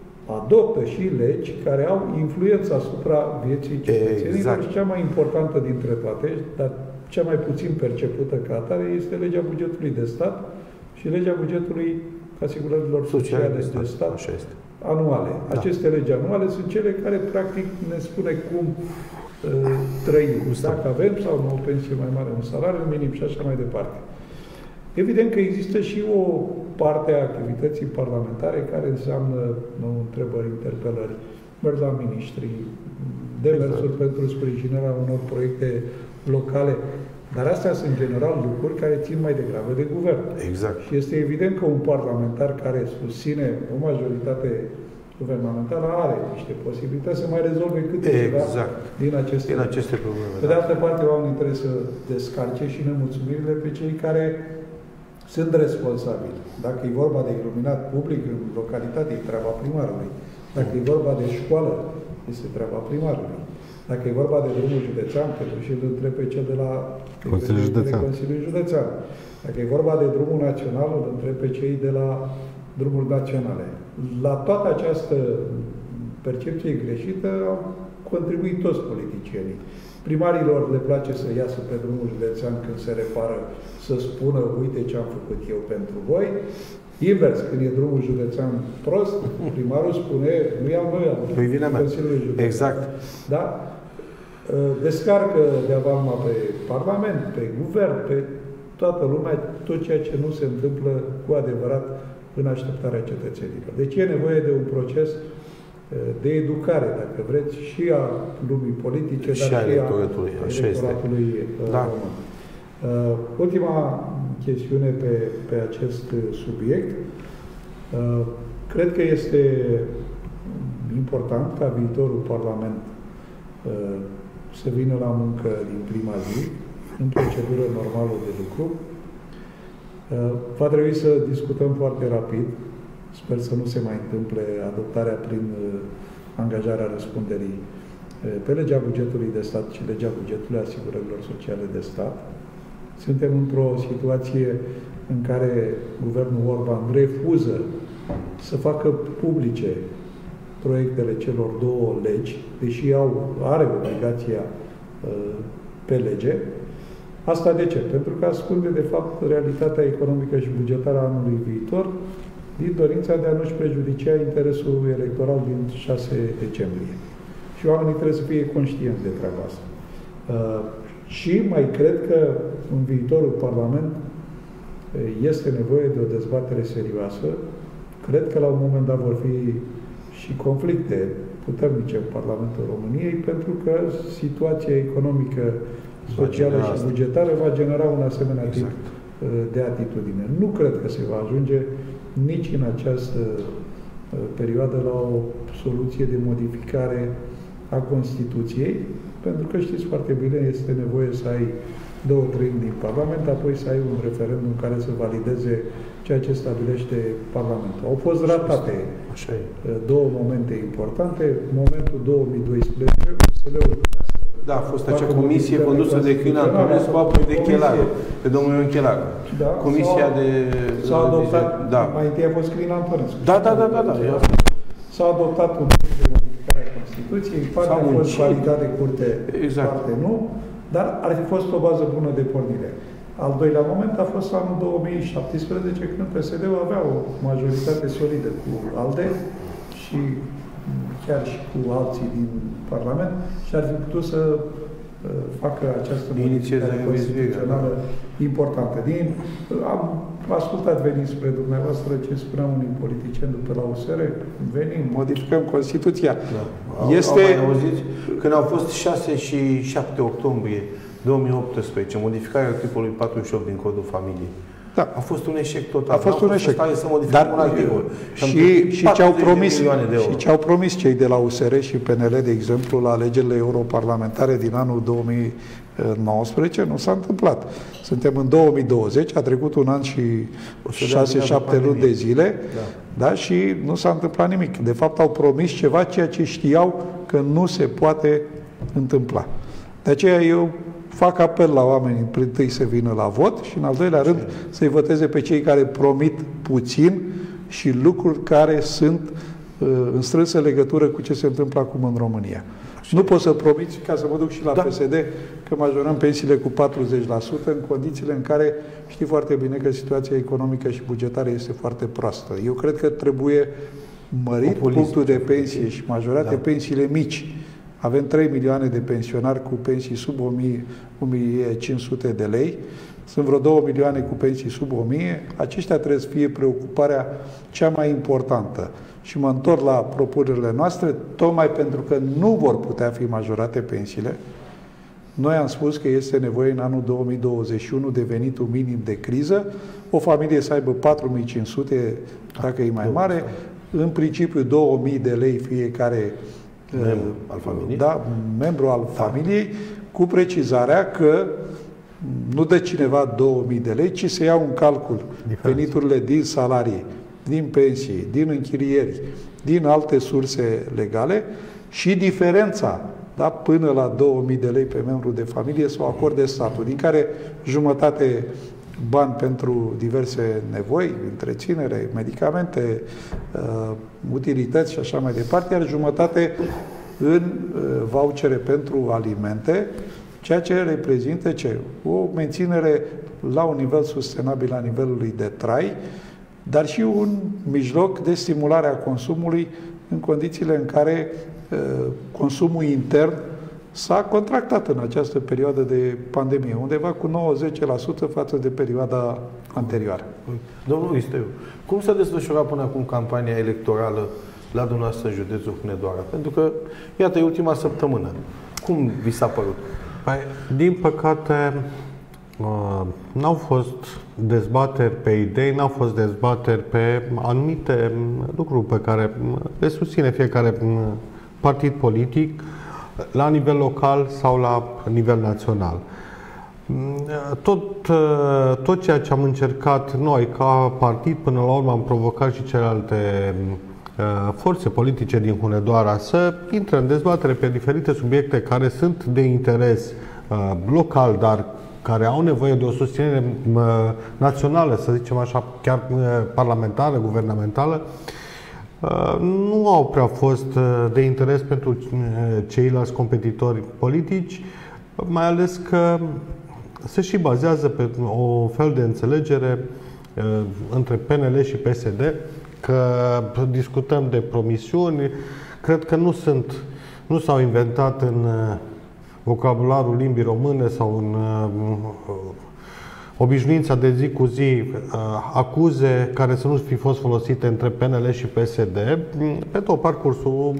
adoptă și legi care au influență asupra vieții cetățenilor. Exact. Și cea mai importantă dintre toate, dar cea mai puțin percepută ca atare, este legea bugetului de stat și legea bugetului asigurărilor sociale de stat, stat anuale. Da. Aceste legi anuale sunt cele care, practic, ne spune cum uh, trăim. Dacă avem sau nu o pensie mai mare, un salariu minim și așa mai departe. Evident că există și o parte a activității parlamentare care înseamnă nu, întrebări, interpelări, merg la miniștri, demersuri exact. pentru sprijinirea unor proiecte locale, dar astea sunt în general lucruri care țin mai degrabă de guvern. Exact. Și este evident că un parlamentar care susține o majoritate guvernamentală are niște posibilități să mai rezolve câte exact. din aceste, din aceste probleme. Pe de altă parte, oamenii trebuie să descarce și nemulțumirile pe cei care sunt responsabili. Dacă e vorba de iluminat public în localitate, e treaba primarului. Dacă e vorba de școală, este treaba primarului. Dacă e vorba de drumul județean, pentru și îl întreb pe cel de la Consiliul Județean. Consiliul Județean. Dacă e vorba de drumul național, îl întreb pe cei de la drumuri naționale. La toată această percepție greșită au contribuit toți politicienii. Primarilor le place să iasă pe drumul județean când se repară, să spună, uite ce am făcut eu pentru voi. Invers, când e drumul județean prost, primarul spune, nu i-am noi, am Consiliul Județean. Exact. Da? Descarcă de avalma pe Parlament, pe Guvern, pe toată lumea, tot ceea ce nu se întâmplă cu adevărat în așteptarea cetățenilor. Deci e nevoie de un proces de educare, dacă vreți, și a lumii politice, și dar a electoratului, și a electoratului da. român. Uh, ultima chestiune pe, pe acest subiect. Uh, cred că este important ca viitorul Parlament uh, să vină la muncă din prima zi, în procedură normală de lucru. Uh, va trebui să discutăm foarte rapid. Sper să nu se mai întâmple adoptarea prin uh, angajarea răspunderii uh, pe legea bugetului de stat și legea bugetului asigurărilor sociale de stat. Suntem într-o situație în care guvernul Orban refuză să facă publice proiectele celor două legi, deși au, are obligația uh, pe lege. Asta de ce? Pentru că ascunde, de fapt, realitatea economică și bugetară a anului viitor, din dorința de a nu-și prejudicia interesul electoral din șase decembrie. Și oamenii trebuie să fie conștienți de treaba asta. Uh, și mai cred că în viitorul Parlament este nevoie de o dezbatere serioasă. Cred că la un moment dat vor fi și conflicte puternice în Parlamentul României, pentru că situația economică, socială și bugetară va genera un asemenea tip exact. de atitudine. Nu cred că se va ajunge nici în această perioadă la o soluție de modificare a Constituției, pentru că știți foarte bine, este nevoie să ai două treimi din Parlament, apoi să ai un referendum care să valideze ceea ce stabilește Parlamentul. Au fost ratate Așa e. două momente importante. Momentul două mii doisprezece, U S L-ul Da, a fost acea comisie condusă de Călin Antonescu, apoi de Chelaru, pe domnul Ion Chelaru. Da, Comisia de... S-a adoptat, da. mai întâi a fost Călin Antonescu. Da, da, da, da. da. S-a adoptat un de modificare a Constituției, partea a fost validat de curte, exact. Parte nu, dar ar fi fost o bază bună de pornire. Al doilea moment a fost anul două mii șaptesprezece, când P S D-ul avea o majoritate solidă cu ALDE și chiar și cu alții din Parlament și ar fi putut să uh, facă această modificare constituțională importantă. Din, am ascultat venind spre dumneavoastră ce spuneau unii politicieni după la U S R, venim, modificăm Constituția. Da. Este... Au mai auzit când au fost șase și șapte octombrie două mii optsprezece, modificarea articolului patruzeci și opt din Codul Familiei. Da. A fost un eșec total. A fost un eșec. Să modificăm un articol. Și, și ce au promis, și ce au promis cei de la U S R și P N L, de exemplu, la alegerile europarlamentare din anul două mii nouăsprezece, nu s-a întâmplat. Suntem în două mii douăzeci, a trecut un an și șase șapte luni de zile, da. Da, și nu s-a întâmplat nimic. De fapt, au promis ceva, ceea ce știau că nu se poate întâmpla. De aceea eu fac apel la oameni, întâi să vină la vot și, în al doilea rând, să-i voteze pe cei care promit puțin și lucruri care sunt uh, în strânsă legătură cu ce se întâmplă acum în România. Așa. Nu poți să promiți, ca să mă duc și la da. P S D, că majorăm pensiile cu patruzeci la sută în condițiile în care știi foarte bine că situația economică și bugetară este foarte proastă. Eu cred că trebuie mărit Populism. punctul de pensie și majorate da. pensiile mici. Avem trei milioane de pensionari cu pensii sub o mie cinci sute de lei. Sunt vreo două milioane cu pensii sub o mie. Aceștia trebuie să fie preocuparea cea mai importantă. Și mă întorc la propunerile noastre, tocmai pentru că nu vor putea fi majorate pensiile. Noi am spus că este nevoie în anul două mii douăzeci și unu de venitul minim de criză, o familie să aibă patru mii cinci sute, dacă e mai mare, în principiu două mii de lei fiecare membru al familiei, da, membru al da. familiei, cu precizarea că nu dă cineva două mii de lei, ci se iau în calcul Diferență. veniturile din salarii, din pensii, din închirieri, din alte surse legale și diferența, da, până la două mii de lei pe membru de familie să o acorde statul, din care jumătate bani pentru diverse nevoi, întreținere, medicamente, uh, utilități și așa mai departe, iar jumătate în uh, vouchere pentru alimente, ceea ce reprezintă ce? O menținere la un nivel sustenabil la nivelului de trai, dar și un mijloc de stimulare a consumului în condițiile în care uh, consumul intern s-a contractat în această perioadă de pandemie, undeva cu nouă-zece la sută față de perioada anterioară. Domnul Isteu, cum s-a desfășurat până acum campania electorală la dumneavoastră în județul Hunedoara? Pentru că, iată, e ultima săptămână. Cum vi s-a părut? Păi, din păcate, uh, n-au fost dezbateri pe idei, n-au fost dezbateri pe anumite lucruri pe care le susține fiecare partid politic la nivel local sau la nivel național. Tot, tot ceea ce am încercat noi ca partid, până la urmă am provocat și celelalte forțe politice din Hunedoara să intre în dezbatere pe diferite subiecte care sunt de interes local, dar care au nevoie de o susținere națională, să zicem așa, chiar parlamentară, guvernamentală, nu au prea fost de interes pentru ceilalți competitori politici, mai ales că se și bazează pe o fel de înțelegere între P N L și P S D, că discutăm de promisiuni. Cred că nu sunt, nu s-au inventat în vocabularul limbii române sau în obișnuința de zi cu zi acuze care să nu fi fost folosite între P N L și P S D pe tot parcursul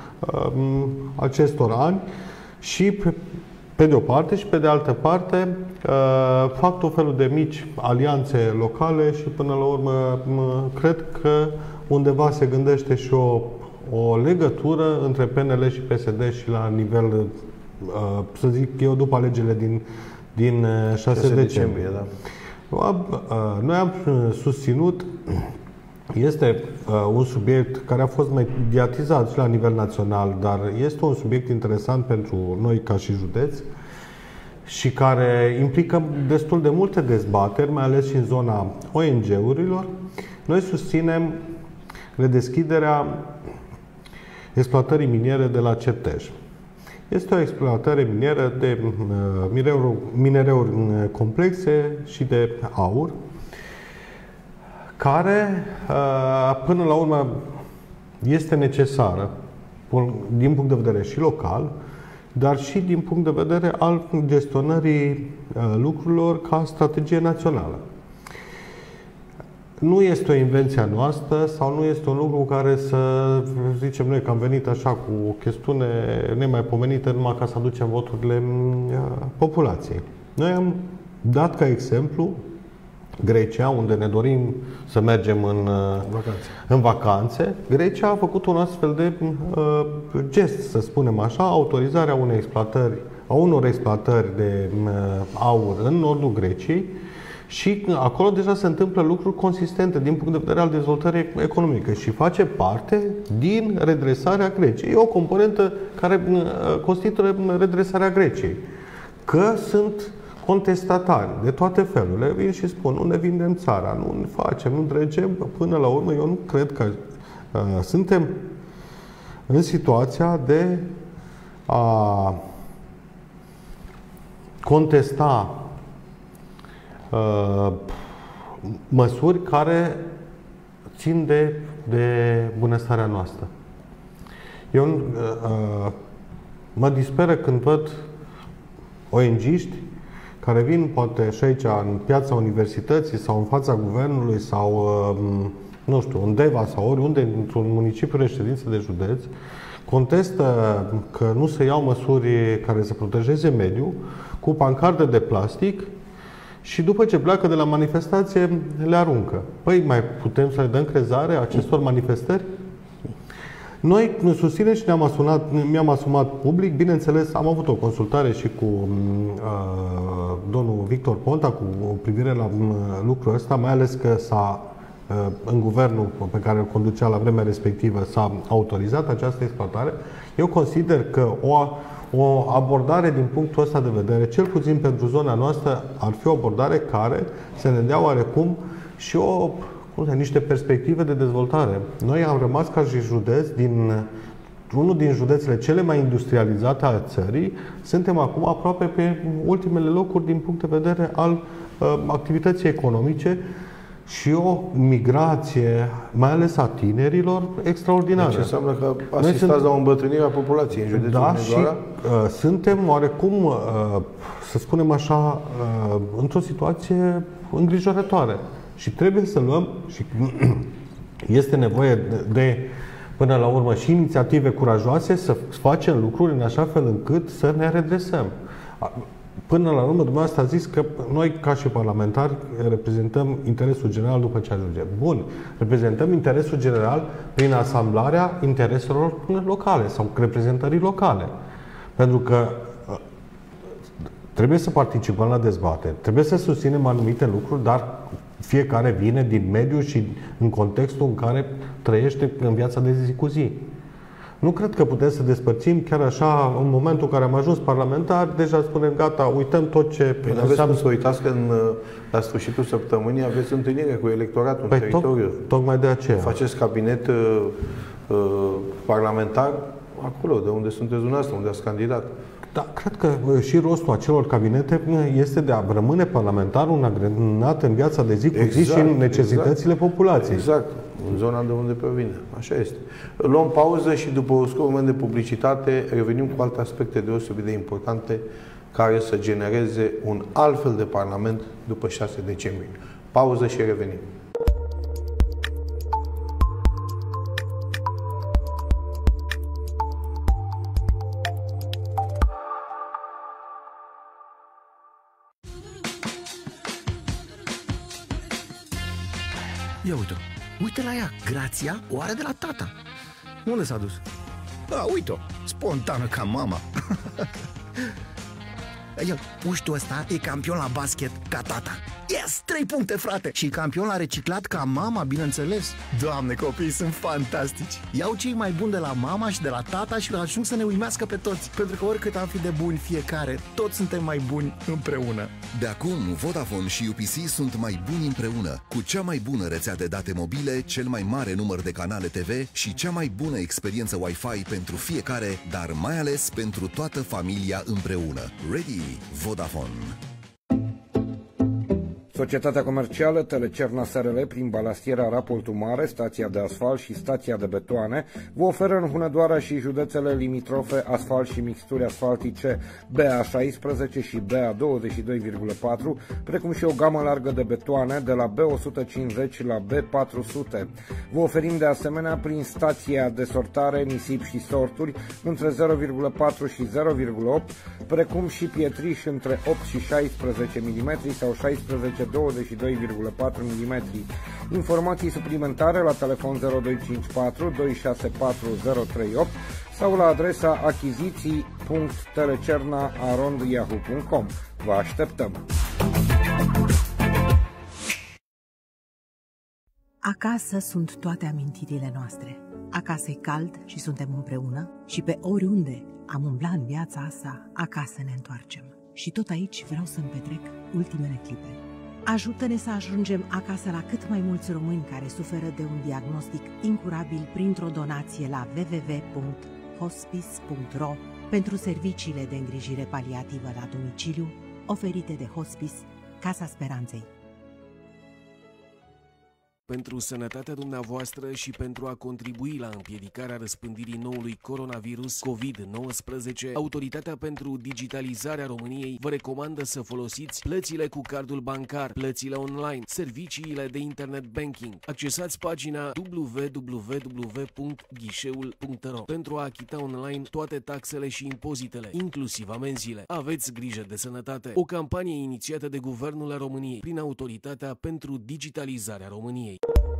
acestor ani și pe, pe de o parte și pe de altă parte fac tot felul de mici alianțe locale și până la urmă cred că undeva se gândește și o, o legătură între P N L și P S D și la nivel, să zic eu, după alegerile din din șase decembrie. Da. Noi am susținut, este un subiect care a fost mediatizat și la nivel național, dar este un subiect interesant pentru noi ca și județ și care implică destul de multe dezbateri, mai ales și în zona O N G-urilor. Noi susținem redeschiderea exploatării miniere de la Certej. Este o exploatare minieră de minereuri complexe și de aur, care până la urmă este necesară din punct de vedere și local, dar și din punct de vedere al gestionării lucrurilor ca strategie națională. Nu este o invenție a noastră sau nu este un lucru care să zicem noi că am venit așa cu o chestiune nemaipomenită numai ca să aducem voturile populației. Noi am dat ca exemplu Grecia, unde ne dorim să mergem în vacanțe. În vacanțe. Grecia a făcut un astfel de uh, gest, să spunem așa, autorizarea unei exploatări, a unor exploatări de uh, aur în nordul Greciei. Și acolo deja se întâmplă lucruri consistente din punct de vedere al dezvoltării economice și face parte din redresarea Greciei. E o componentă care constituie redresarea Greciei. Că sunt contestatari de toate felurile, vin și spun, nu ne vindem țara, nu ne facem, nu dregem. Până la urmă, eu nu cred că uh, suntem în situația de a contesta Uh, măsuri care țin de, de bunăstarea noastră. Eu uh, uh, mă disperă când văd O N G-iști care vin poate și aici în piața universității sau în fața guvernului sau uh, nu știu, în Deva sau oriunde, într-un municipiu reședință de județ, contestă că nu se iau măsuri care să protejeze mediul cu pancarde de plastic. Și după ce pleacă de la manifestație, le aruncă. Păi, mai putem să le dăm crezare acestor manifestări? Noi ne susținem și ne-am asumat, mi-am asumat public. Bineînțeles, am avut o consultare și cu uh, domnul Victor Ponta cu privire la uh, lucrul ăsta, mai ales că s-a, uh, în guvernul pe care îl conducea la vremea respectivă s-a autorizat această exploatare. Eu consider că o O abordare din punctul ăsta de vedere, cel puțin pentru zona noastră, ar fi o abordare care să ne dea oarecum și o, cum să, niște perspective de dezvoltare. Noi am rămas ca și județ din unul din județele cele mai industrializate ale țării. Suntem acum aproape pe ultimele locuri din punct de vedere al uh, activității economice și o migrație, mai ales a tinerilor, extraordinară. Deci înseamnă că asistați sunt la o îmbătrânire a populației în județul Da, Hunedoara? și uh, suntem oarecum, uh, să spunem așa, uh, într-o situație îngrijorătoare. Și trebuie să luăm, și este nevoie de, de, până la urmă, și inițiative curajoase să facem lucruri în așa fel încât să ne redresăm. până la urmă, dumneavoastră a zis că noi, ca și parlamentari, reprezentăm interesul general după ce ajunge. Bun, reprezentăm interesul general prin asamblarea intereselor locale sau reprezentării locale. Pentru că trebuie să participăm la dezbateri, trebuie să susținem anumite lucruri, dar fiecare vine din mediul și în contextul în care trăiește în viața de zi cu zi. Nu cred că putem să despărțim chiar așa, în momentul în care am ajuns parlamentar, deja spunem gata, uităm tot ce... Păi nu aveți cum să uitați că în, la sfârșitul săptămânii aveți întâlnire cu electoratul păi în teritoriu. Toc, tocmai de aceea. Faceți cabinet uh, uh, parlamentar acolo, de unde sunteți dumneavoastră, unde ați candidat. Da, cred că și rostul acelor cabinete este de a rămâne parlamentar un agrenat în viața de zi cu exact, zi și în necesitățile exact, populației. Exact, în zona de unde provine. Așa este. Luăm pauză și după un scurt moment de publicitate revenim cu alte aspecte deosebit de importante care să genereze un alt fel de parlament după șase decembrie. Pauză și revenim. Ia uite-o, uite la ea, Grația o are de la tata. Unde s-a dus? A, uite-o, spontană ca mama. El, puștul ăsta e campion la basket ca tata. Yes, trei puncte, frate! Și campion la reciclat ca mama, bineînțeles. Doamne, copiii sunt fantastici. Iau cei mai buni de la mama și de la tata și ajung să ne uimească pe toți. Pentru că oricât am fi de buni fiecare, toți suntem mai buni împreună. De acum, Vodafone și U P C sunt mai buni împreună, cu cea mai bună rețea de date mobile, cel mai mare număr de canale T V și cea mai bună experiență Wi-Fi pentru fiecare, dar mai ales pentru toată familia împreună. Ready? Vodafone. Societatea comercială Telecerna S R L, prin balastiera Raportul Mare, stația de asfalt și stația de betoane, vă oferă în Hunedoara și județele limitrofe asfalt și mixturi asfaltice B A șaisprezece și B A douăzeci și doi virgulă patru, precum și o gamă largă de betoane de la B o sută cincizeci la B patru sute. Vă oferim de asemenea prin stația de sortare nisip și sorturi între zero virgulă patru și zero virgulă opt, precum și pietriș între opt și șaisprezece milimetri sau șaisprezece douăzeci și doi virgulă patru milimetri. Informații suplimentare la telefon zero doi cinci patru doi șase patru zero trei opt sau la adresa achiziții punct telecerna arond yahoo punct com. Vă așteptăm! Acasă sunt toate amintirile noastre. Acasă e cald și suntem împreună și pe oriunde am umblat în viața asta, acasă ne întoarcem. Și tot aici vreau să-mi petrec ultimele clipe. Ajută-ne să ajungem acasă la cât mai mulți români care suferă de un diagnostic incurabil printr-o donație la w w w punct hospice punct ro pentru serviciile de îngrijire paliativă la domiciliu oferite de Hospice Casa Speranței. Pentru sănătatea dumneavoastră și pentru a contribui la împiedicarea răspândirii noului coronavirus COVID nouăsprezece, Autoritatea pentru Digitalizarea României vă recomandă să folosiți plățile cu cardul bancar, plățile online, serviciile de internet banking. Accesați pagina w w w punct ghișeul punct ro pentru a achita online toate taxele și impozitele, inclusiv amenziile. Aveți grijă de sănătate. O campanie inițiată de Guvernul României prin Autoritatea pentru Digitalizarea României.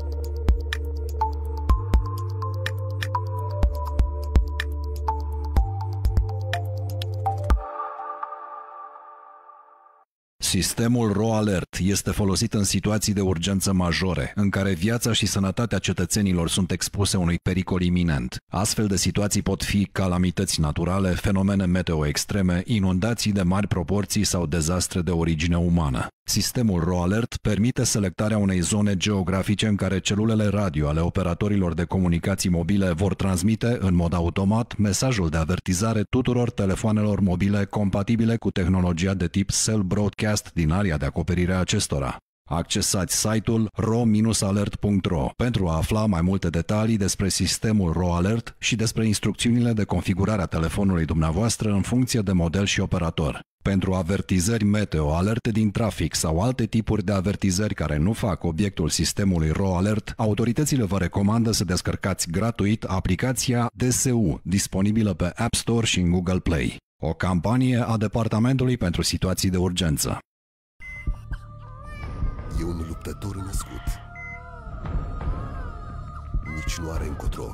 Sistemul RoAlert este folosit în situații de urgență majore, în care viața și sănătatea cetățenilor sunt expuse unui pericol iminent. Astfel de situații pot fi calamități naturale, fenomene meteo extreme, inundații de mari proporții sau dezastre de origine umană. Sistemul RoAlert permite selectarea unei zone geografice în care celulele radio ale operatorilor de comunicații mobile vor transmite în mod automat mesajul de avertizare tuturor telefoanelor mobile compatibile cu tehnologia de tip Cell Broadcast din area de acoperire a acestora. Accesați site-ul ro alert punct ro pentru a afla mai multe detalii despre sistemul RoAlert și despre instrucțiunile de configurare a telefonului dumneavoastră în funcție de model și operator. Pentru avertizări meteo, alerte din trafic sau alte tipuri de avertizări care nu fac obiectul sistemului RoAlert, autoritățile vă recomandă să descărcați gratuit aplicația D S U, disponibilă pe App Store și în Google Play. O campanie a Departamentului pentru Situații de Urgență. E un luptător născut. Nici nu are încotro.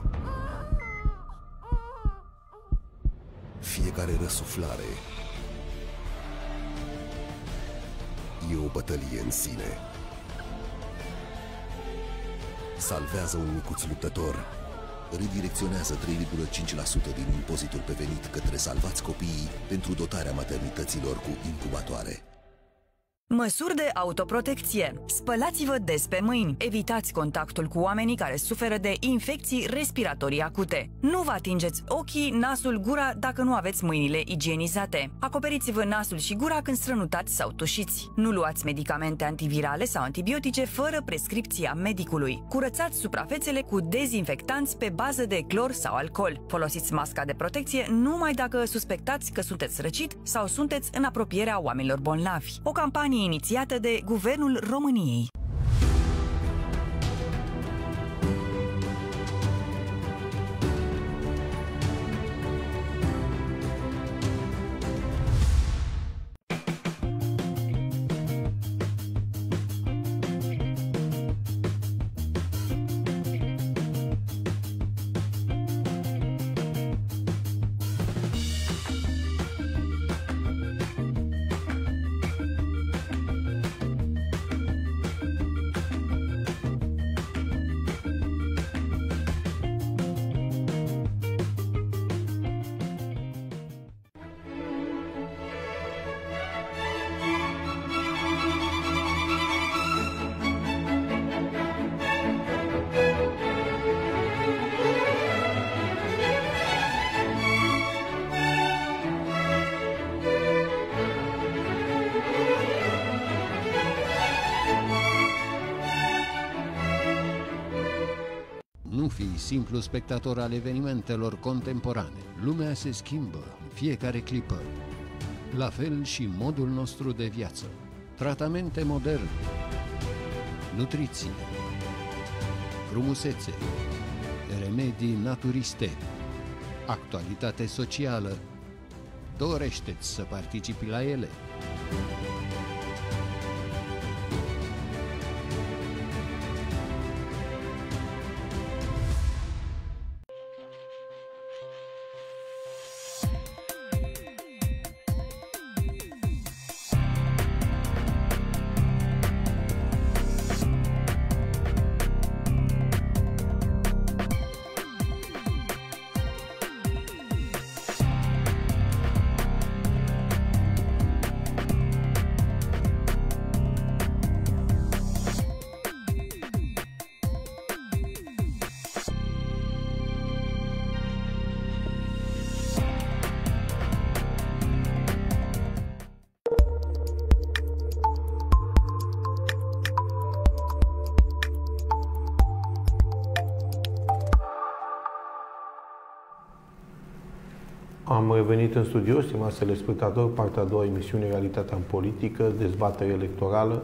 Fiecare răsuflare e o bătălie în sine. Salvează un micuț luptător. Redirecționează trei virgulă cinci la sută din impozitul pe venit către Salvați Copiii pentru dotarea maternităților cu incubatoare. Măsuri de autoprotecție. Spălați-vă des pe mâini. Evitați contactul cu oamenii care suferă de infecții respiratorii acute. Nu vă atingeți ochii, nasul, gura dacă nu aveți mâinile igienizate. Acoperiți-vă nasul și gura când strănutați sau tușiți. Nu luați medicamente antivirale sau antibiotice fără prescripția medicului. Curățați suprafețele cu dezinfectanți pe bază de clor sau alcool. Folosiți masca de protecție numai dacă suspectați că sunteți răcit sau sunteți în apropierea oamenilor bolnavi. O campanie inițiată de Guvernul României. Nu fii simplu spectator al evenimentelor contemporane. Lumea se schimbă în fiecare clipă. La fel și modul nostru de viață. Tratamente moderne, nutriție, frumusețe, remedii naturiste, actualitate socială. Dorește-ți să participi la ele? Am revenit în studio, stimați telespectatori, partea a doua emisiune Realitatea în Politică, dezbatere electorală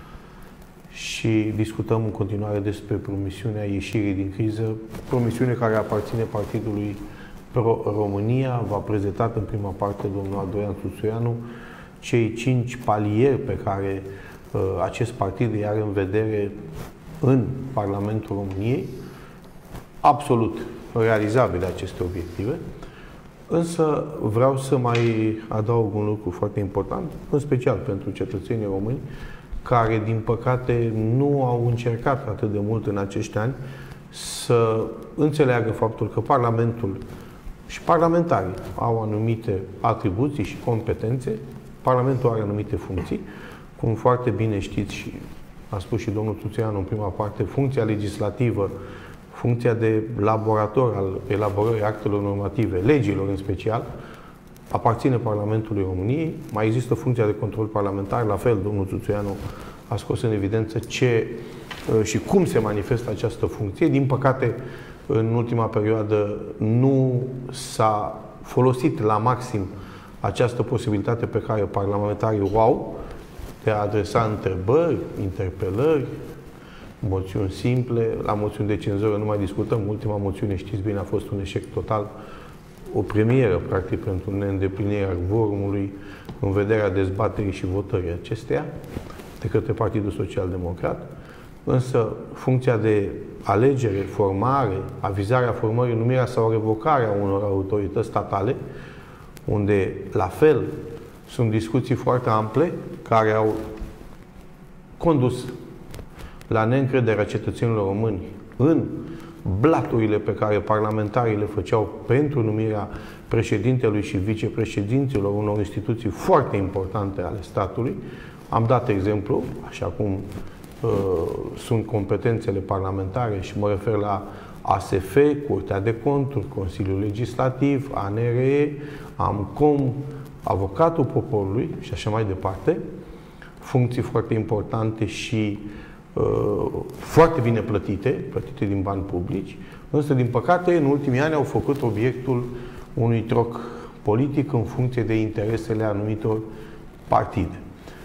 și discutăm în continuare despre promisiunea ieșirii din criză, promisiune care aparține Partidului Pro-România. V-a prezentat în prima parte domnul Adrian Tuțuianu cei cinci palieri pe care uh, acest partid îi are în vedere în Parlamentul României, absolut realizabile aceste obiective. Însă vreau să mai adaug un lucru foarte important, în special pentru cetățenii români, care, din păcate, nu au încercat atât de mult în acești ani să înțeleagă faptul că Parlamentul și parlamentarii au anumite atribuții și competențe, Parlamentul are anumite funcții, cum foarte bine știți și a spus și domnul Tuțuianu în prima parte, funcția legislativă, funcția de laborator al elaborării actelor normative, legilor în special, aparține Parlamentului României. Mai există funcția de control parlamentar, la fel, domnul Tuțuianu a scos în evidență ce și cum se manifestă această funcție. Din păcate, în ultima perioadă nu s-a folosit la maxim această posibilitate pe care parlamentarii o au de a adresa întrebări, interpelări, moțiuni simple. La moțiuni de cenzură nu mai discutăm. Ultima moțiune, știți bine, a fost un eșec total. o premieră, practic, pentru neîndeplinirea quorumului în vederea dezbaterii și votării acesteia de către Partidul Social Democrat. Însă, funcția de alegere, formare, avizarea formării, numirea sau revocarea unor autorități statale, unde, la fel, sunt discuții foarte ample care au condus la neîncrederea cetățenilor români în blaturile pe care parlamentarii le făceau pentru numirea președintelui și vicepreședinților unor instituții foarte importante ale statului. Am dat exemplu, așa cum uh, sunt competențele parlamentare și mă refer la A S F, Curtea de Conturi, Consiliul Legislativ, A N R E, AMCOM, Avocatul Poporului și așa mai departe, funcții foarte importante și uh, foarte bine plătite, plătite din bani publici, însă, din păcate, în ultimii ani au făcut obiectul unui troc politic în funcție de interesele anumitor partide.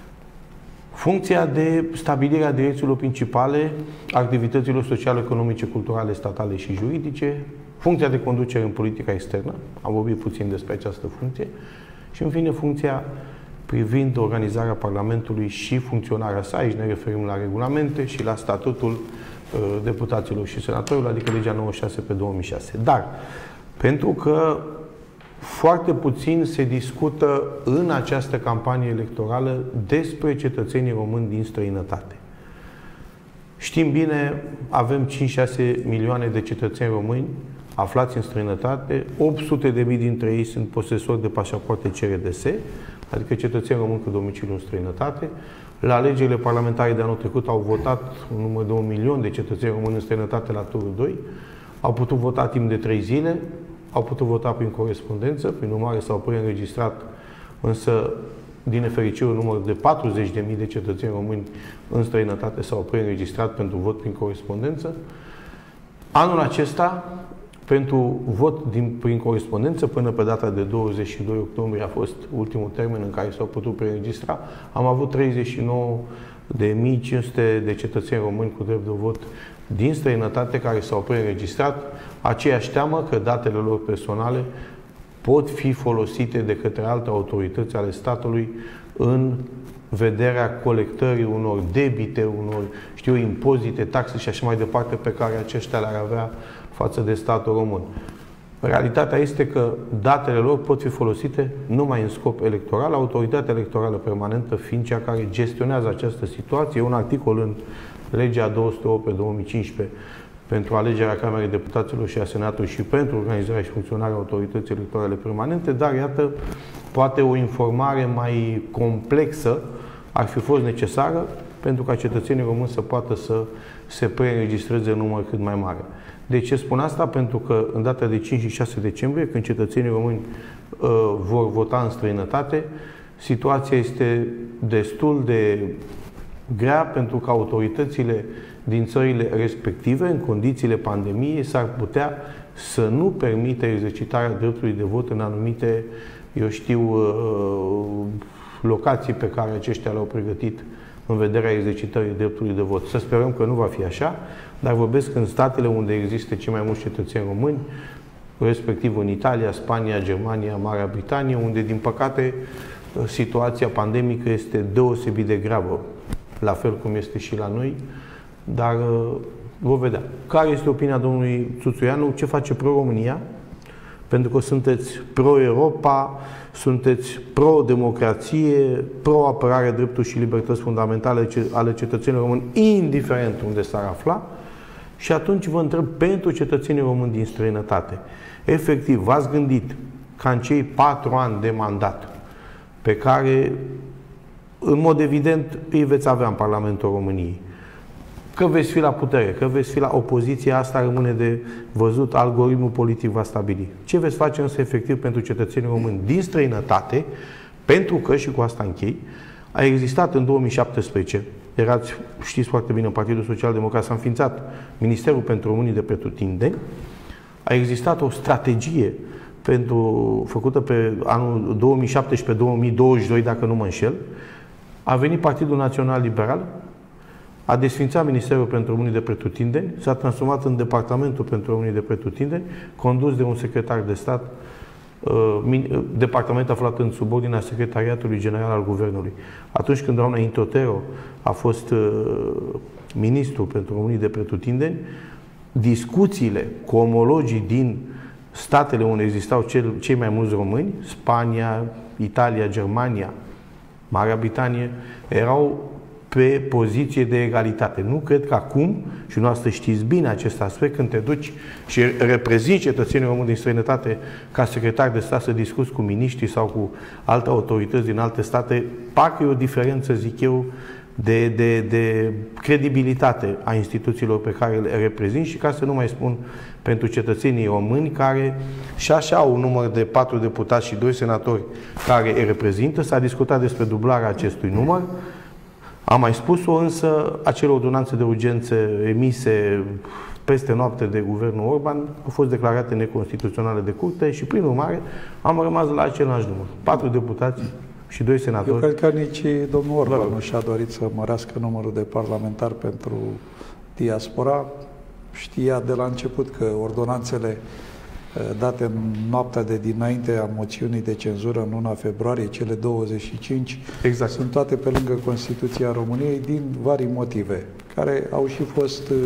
Funcția de stabilire a direcțiilor principale, activităților sociale, economice, culturale, statale și juridice, funcția de conducere în politica externă, am vorbit puțin despre această funcție, și, în fine, funcția privind organizarea Parlamentului și funcționarea sa. Aici ne referim la regulamente și la statutul uh, deputaților și senatorilor, adică legea nouăzeci și șase pe două mii șase. Dar, pentru că foarte puțin se discută în această campanie electorală despre cetățenii români din străinătate. Știm bine, avem cinci șase milioane de cetățeni români aflați în străinătate, opt sute de mii dintre ei sunt posesori de pașapoarte C R D S, adică cetățeni români cu domiciliu în străinătate. La alegerile parlamentare de anul trecut au votat un număr de un milion de cetățeni români în străinătate la turul doi, au putut vota timp de trei zile, au putut vota prin corespondență, prin urmare s-au preînregistrat, însă, din nefericire, un număr de patruzeci de mii de cetățeni români în străinătate s-au preînregistrat pentru vot prin corespondență. Anul acesta, pentru vot din, prin corespondență, până pe data de douăzeci și doi octombrie a fost ultimul termen în care s-au putut preînregistra, am avut treizeci și nouă de mii cinci sute de cetățeni români cu drept de vot din străinătate care s-au preînregistrat. Aceeași teamă că datele lor personale pot fi folosite de către alte autorități ale statului în vederea colectării unor debite, unor, știu, impozite, taxe și așa mai departe pe care aceștia le-ar avea față de statul român. Realitatea este că datele lor pot fi folosite numai în scop electoral, autoritatea electorală permanentă fiind cea care gestionează această situație. E un articol în legea două sute opt pe două mii cincisprezece pentru alegerea Camerei Deputaților și a Senatului și pentru organizarea și funcționarea autorității electorale permanente, dar, iată, poate o informare mai complexă ar fi fost necesară pentru ca cetățenii români să poată să se preînregistreze în număr cât mai mare. De ce spun asta? Pentru că în data de cinci și șase decembrie, când cetățenii români uh, vor vota în străinătate, situația este destul de grea pentru că autoritățile din țările respective, în condițiile pandemiei, s-ar putea să nu permită exercitarea dreptului de vot în anumite, eu știu, uh, locații pe care aceștia le-au pregătit în vederea exercitării dreptului de vot. Să sperăm că nu va fi așa, dar vorbesc în statele unde există cei mai mulți cetățeni români, respectiv în Italia, Spania, Germania, Marea Britanie, unde, din păcate, situația pandemică este deosebit de gravă, la fel cum este și la noi, dar vom vedea. Care este opinia domnului Țuțuianu? Ce face Pro-România? Pentru că sunteți pro-Europa, sunteți pro-democrație, pro-apărare drepturi și libertăți fundamentale ale cetățenilor români, indiferent unde s-ar afla. Și atunci vă întreb, pentru cetățenii români din străinătate, efectiv, v-ați gândit ca în cei patru ani de mandat pe care, în mod evident, îi veți avea în Parlamentul României, că veți fi la putere, că veți fi la opoziție, asta rămâne de văzut, algoritmul politic va stabili. Ce veți face însă efectiv pentru cetățenii români din străinătate, pentru că, și cu asta închei, a existat în două mii șaptesprezece, erați, știți foarte bine, în Partidul Social Democrat s-a înființat Ministerul pentru Românii de Pretutindeni, a existat o strategie pentru, făcută pe anul două mii șaptesprezece două mii douăzeci și doi, dacă nu mă înșel, a venit Partidul Național Liberal, a desfințat Ministerul pentru Românii de Pretutindeni, s-a transformat în Departamentul pentru Românii de Pretutindeni, condus de un secretar de stat departament aflat în subordinea Secretariatului General al Guvernului. Atunci când doamna Intotero a fost ministru pentru Românii de pretutindeni, discuțiile cu omologii din statele unde existau cel, cei mai mulți români, Spania, Italia, Germania, Marea Britanie, erau pe poziție de egalitate. Nu cred că acum, și noastră știți bine acest aspect, când te duci și reprezinți cetățenii români din străinătate ca secretar de stat să discuți cu miniștri sau cu alte autorități din alte state, parcă e o diferență, zic eu, de, de, de credibilitate a instituțiilor pe care le reprezint și, ca să nu mai spun, pentru cetățenii români care și așa au un număr de patru deputați și doi senatori care îi reprezintă. S-a discutat despre dublarea acestui număr. Am mai spus-o, însă acele ordonanțe de urgență emise peste noapte de guvernul Orban au fost declarate neconstituționale de curte și, prin urmare, am rămas la același număr. Patru deputați și doi senatori. Eu cred că nici domnul Orban nu și-a dorit să mărească numărul de parlamentari pentru diaspora. Știa de la început că ordonanțele date în noaptea de dinainte a moțiunii de cenzură în luna februarie, cele douăzeci și cinci, exact, sunt toate pe lângă Constituția României din vari motive, care au și fost uh,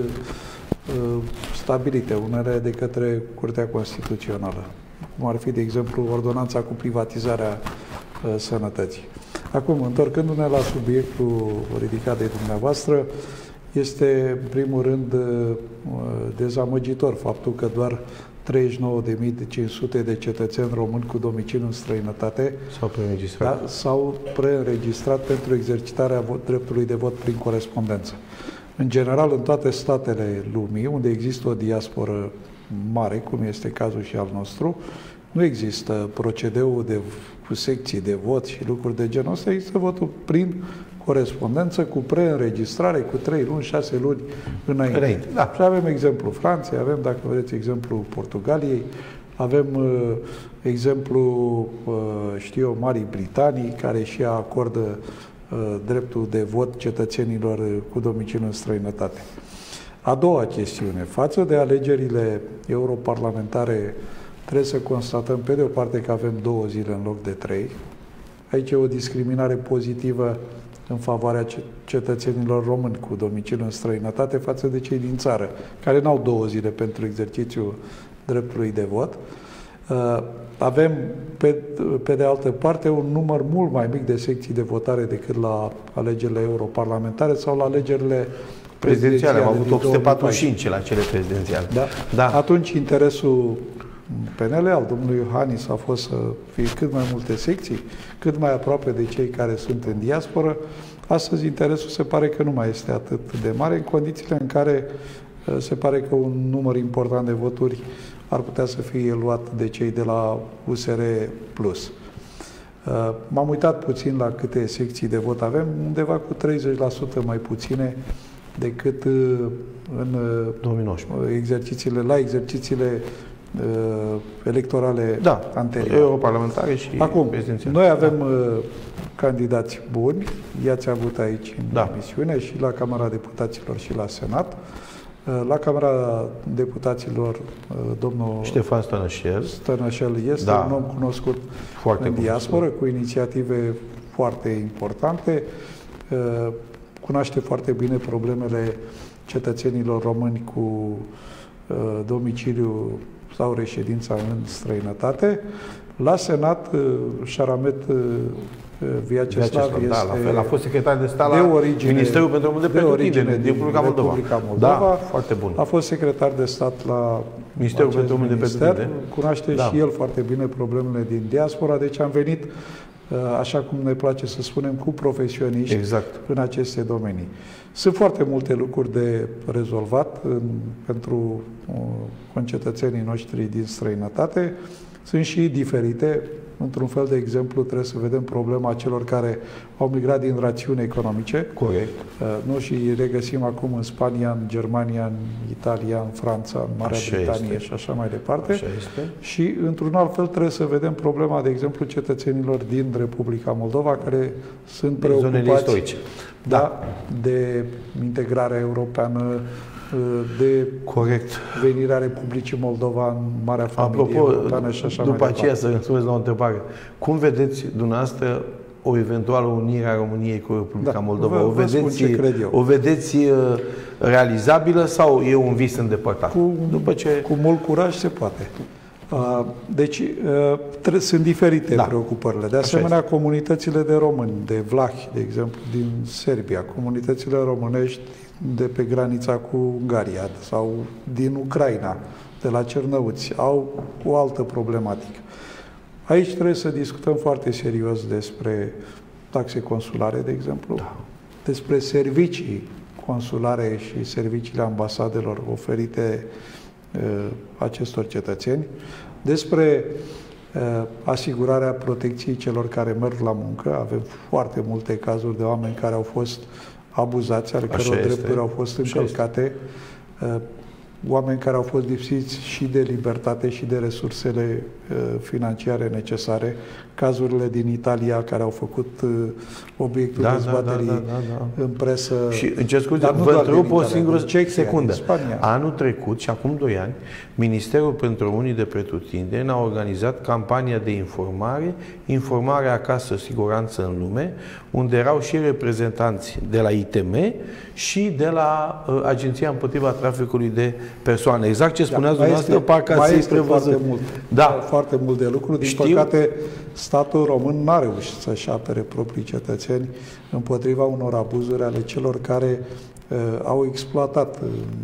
stabilite, unele de către Curtea Constituțională, cum ar fi, de exemplu, ordonanța cu privatizarea uh, sănătății. Acum, întorcându-ne la subiectul ridicat de dumneavoastră, este, în primul rând, dezamăgitor faptul că doar treizeci și nouă de mii cinci sute de cetățeni români cu domiciliu în străinătate s-au preînregistrat. Da, s-au preînregistrat pentru exercitarea dreptului de vot prin corespondență. În general, în toate statele lumii, unde există o diasporă mare, cum este cazul și al nostru, nu există procedeul de, cu secții de vot și lucruri de genul ăsta, există votul prin corespondență, cu preînregistrare, cu trei luni, șase luni înainte. înainte da. Și avem exemplu Franței, avem, dacă vreți, exemplu Portugaliei, avem uh, exemplu, uh, știu eu, Marii Britanii, care și acordă uh, dreptul de vot cetățenilor cu domiciliu în străinătate. A doua chestiune, față de alegerile europarlamentare, trebuie să constatăm, pe de o parte, că avem două zile în loc de trei. Aici e o discriminare pozitivă în favoarea cetățenilor români cu domiciliu în străinătate față de cei din țară, care n-au două zile pentru exercițiul dreptului de vot. Avem, pe, pe de altă parte, un număr mult mai mic de secții de votare decât la alegerile europarlamentare sau la alegerile prezidențiale. Am avut opt sute patruzeci și cinci la cele prezidențiale. Da? Da. Atunci interesul P N L al domnului Iohannis a fost să fie cât mai multe secții, cât mai aproape de cei care sunt în diasporă. Astăzi interesul se pare că nu mai este atât de mare, în condițiile în care se pare că un număr important de voturi ar putea să fie luat de cei de la U S R plus. M-am uitat puțin la câte secții de vot avem, undeva cu treizeci la sută mai puține decât în două mii nouăsprezece. Exercițiile, la exercițiile uh, electorale da, anterioare. Europarlamentare și Acum, prezidențiale. noi avem uh, candidați buni, i-ați avut aici în da. emisiune și la Camera Deputaților și la Senat. Uh, la Camera Deputaților, uh, domnul Ștefan Stănășel, Stănășel este da. un om cunoscut foarte în diasporă, cunoscut. cu inițiative foarte importante. Uh, cunoaște foarte bine problemele cetățenilor români cu uh, domiciliu sau reședința în străinătate. La Senat, uh, Șaramet uh, Viaceslav este da, la fel. A fost secretar de stat la origine, Ministerul pentru Români de Pretutindeni din Republica Moldova. Republica Moldova. Da, foarte bun. A fost secretar de stat la Ministerul pentru Români de Pretutindeni. Cunoaște da. și el foarte bine problemele din diaspora, deci am venit, așa cum ne place să spunem, cu profesioniști exact. în aceste domenii. Sunt foarte multe lucruri de rezolvat în, pentru uh, concetățenii noștri din străinătate. Sunt și diferite. Într-un fel de exemplu, trebuie să vedem problema celor care au migrat din rațiuni economice. Corect. Uh, nu? Și regăsim acum în Spania, în Germania, în Italia, în Franța, în Marea așa Britanie este. și așa mai departe. Așa este. Și, într-un alt fel, trebuie să vedem problema, de exemplu, cetățenilor din Republica Moldova, care sunt preocupați zonele istorice. Da, de integrarea europeană, de corect. venirea Republicii Moldova în Marea Familie Apropo, Europeană și așa după mai aceea departe. să răspundeți la o întrebare. Cum vedeți dumneavoastră o eventuală unire a României cu Republica Da, Moldova? vă- O vă spun vedeți, ce cred eu. o vedeți uh, realizabilă sau e un vis îndepărtat? Cu, După ce... cu mult curaj se poate. Uh, Deci, uh, tre- sunt diferite Da. preocupările. De asemenea, comunitățile de români, de vlahi, de exemplu, din Serbia, comunitățile românești de pe granița cu Ungaria sau din Ucraina, de la Cernăuți, au o altă problematică. Aici trebuie să discutăm foarte serios despre taxe consulare, de exemplu, da. despre servicii consulare și serviciile ambasadelor oferite uh, acestor cetățeni, despre uh, asigurarea protecției celor care merg la muncă. Avem foarte multe cazuri de oameni care au fost abuzați, ale căror drepturi au fost încălcate, uh, oameni care au fost lipsiți și de libertate și de resursele uh, financiare necesare, cazurile din Italia care au făcut uh, obiectul Da, da, dezbaterii da, da, da, da. în presă. Și îmi cer scuze, dar nu vă doar din întrerup o Italia, singură din Cehia, secundă. din Spania. Anul trecut și acum doi ani, Ministerul pentru Românii de Pretutindeni a organizat campania de informare, informare acasă, siguranță în lume, unde erau și reprezentanți de la I T M și de la uh, Agenția împotriva traficului de persoane. Exact ce spuneați Da, mai dumneavoastră, este- parcă mai ați este prevăzut. foarte mult, Da. foarte mult de lucru. Din Știu. păcate, statul român n-a reușit să-și apere proprii cetățeni împotriva unor abuzuri ale celor care uh, au exploatat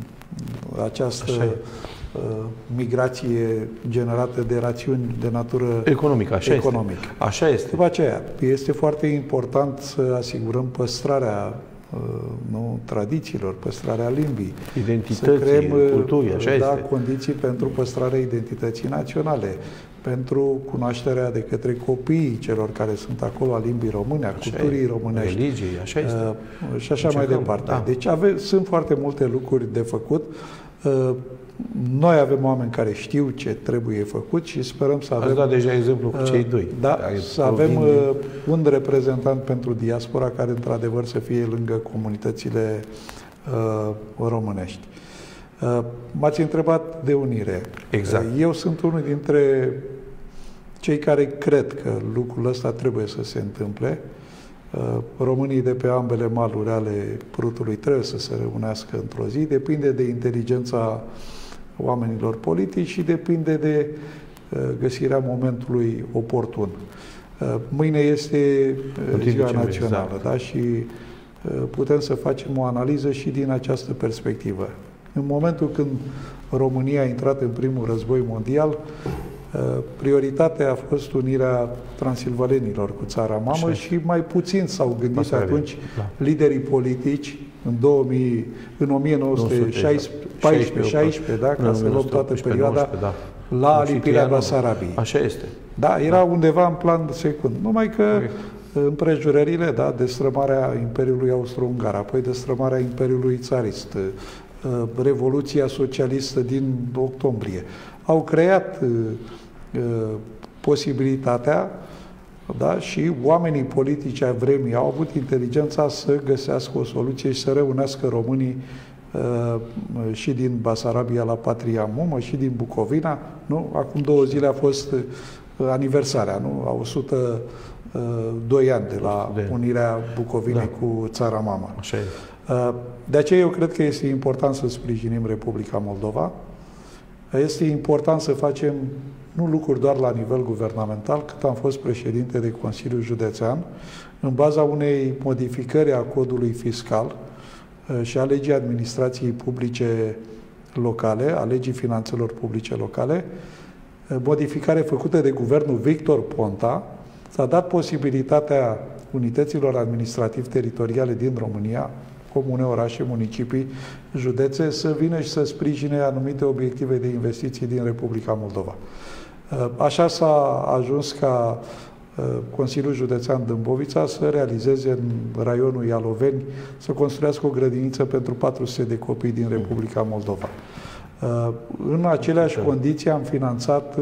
uh, această Așa e. uh, migrație generată de rațiuni de natură Economică, așa economică. este. Așa este. După aceea, este foarte important să asigurăm păstrarea uh, nu, tradițiilor, păstrarea limbii, Identității, să creăm uh, culturii, așa da, este. condiții pentru păstrarea identității naționale, pentru cunoașterea de către copiii celor care sunt acolo a limbii române, a Așa culturii e. românești. Religiei, așa este. Uh, și așa mai Încercăm, departe. da. Deci ave, sunt foarte multe lucruri de făcut. Uh, Noi avem oameni care știu ce trebuie făcut și sperăm să avem... Ați dat deja exemplu cu cei doi. Da, care să avem provin uh, din- un reprezentant pentru diaspora care, într-adevăr, să fie lângă comunitățile uh, românești. Uh, M-ați întrebat de unire. Exact. Uh, Eu sunt unul dintre cei care cred că lucrul ăsta trebuie să se întâmple. Uh, Românii de pe ambele maluri ale Prutului trebuie să se reunească într-o zi. Depinde de inteligența oamenilor politici și depinde de uh, găsirea momentului oportun. Uh, Mâine este uh, întâi ziua decembrie, națională, exact. da? Și uh, putem să facem o analiză și din această perspectivă. În momentul când România a intrat în primul război mondial, prioritatea a fost unirea transilvalenilor cu țara mamă. Așa. Și mai puțin s-au gândit Basarabia, atunci da. liderii politici în, două mii, în o mie nouă sute paisprezece șaisprezece, da, ca să luăm toată perioada, da. la alipirea Basarabiei. Așa este. Da, era da. undeva în plan secund. Numai că Corect. împrejurările, da, destrămarea Imperiului Austro-Ungar, apoi destrămarea Imperiului Țarist, Revoluția Socialistă din octombrie, au creat uh, uh, posibilitatea, da, și oamenii politici ai vremii au avut inteligența să găsească o soluție și să reunească românii uh, și din Basarabia la Patria Mumă și din Bucovina. Nu? Acum două zile a fost uh, aniversarea, nu? A o sută doi ani de la unirea Bucovinei da. cu țara mamă. Așa e. Uh, de aceea eu cred că este important să sprijinim Republica Moldova. Este important să facem nu lucruri doar la nivel guvernamental, cât am fost președinte de Consiliul Județean, în baza unei modificări a codului fiscal și a legii administrației publice locale, a legii finanțelor publice locale, modificare făcută de guvernul Victor Ponta, s-a dat posibilitatea unităților administrativ-teritoriale din România, comune, orașe, municipii, județe, să vină și să sprijine anumite obiective de investiții din Republica Moldova. Așa s-a ajuns ca Consiliul Județean Dâmbovița să realizeze în raionul Ialoveni, să construiască o grădiniță pentru patru sute de copii din Republica Moldova. În aceleași condiții am finanțat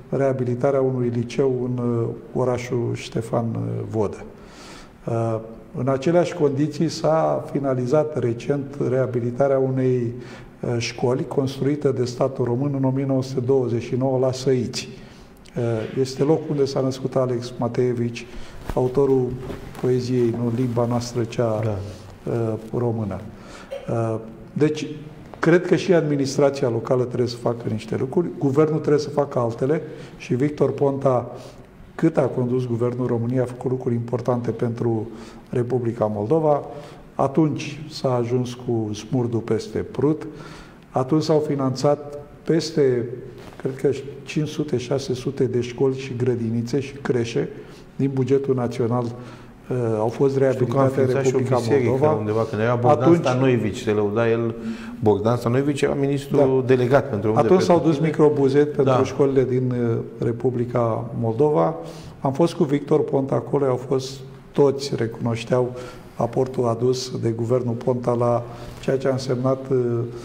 reabilitarea unui liceu în orașul Ștefan Vodă. În aceleași condiții s-a finalizat recent reabilitarea unei școli construită de statul român în o mie nouă sute douăzeci și nouă la Săiți. Este locul unde s-a născut Alex Mateevici, autorul poeziei, nu limba noastră cea da. română. Deci, cred că și administrația locală trebuie să facă niște lucruri, guvernul trebuie să facă altele și Victor Ponta, cât a condus guvernul României, a făcut lucruri importante pentru Republica Moldova. Atunci s-a ajuns cu smurdul peste Prut, atunci s-au finanțat peste, cred că cinci sute șase sute de școli și grădinițe și creșe din bugetul național. Uh, au fost reabilitate în Republica Moldova. Undeva, când era Bogdan atunci, Stanoivici, se lăuda el, Bogdan Stanoivici era ministrul da. delegat pentru Atunci s-au dus microbuzet pentru da. școlile din Republica Moldova. Am fost cu Victor Ponta acolo, au fost toți, recunoșteau aportul adus de guvernul Ponta la ceea ce a însemnat uh,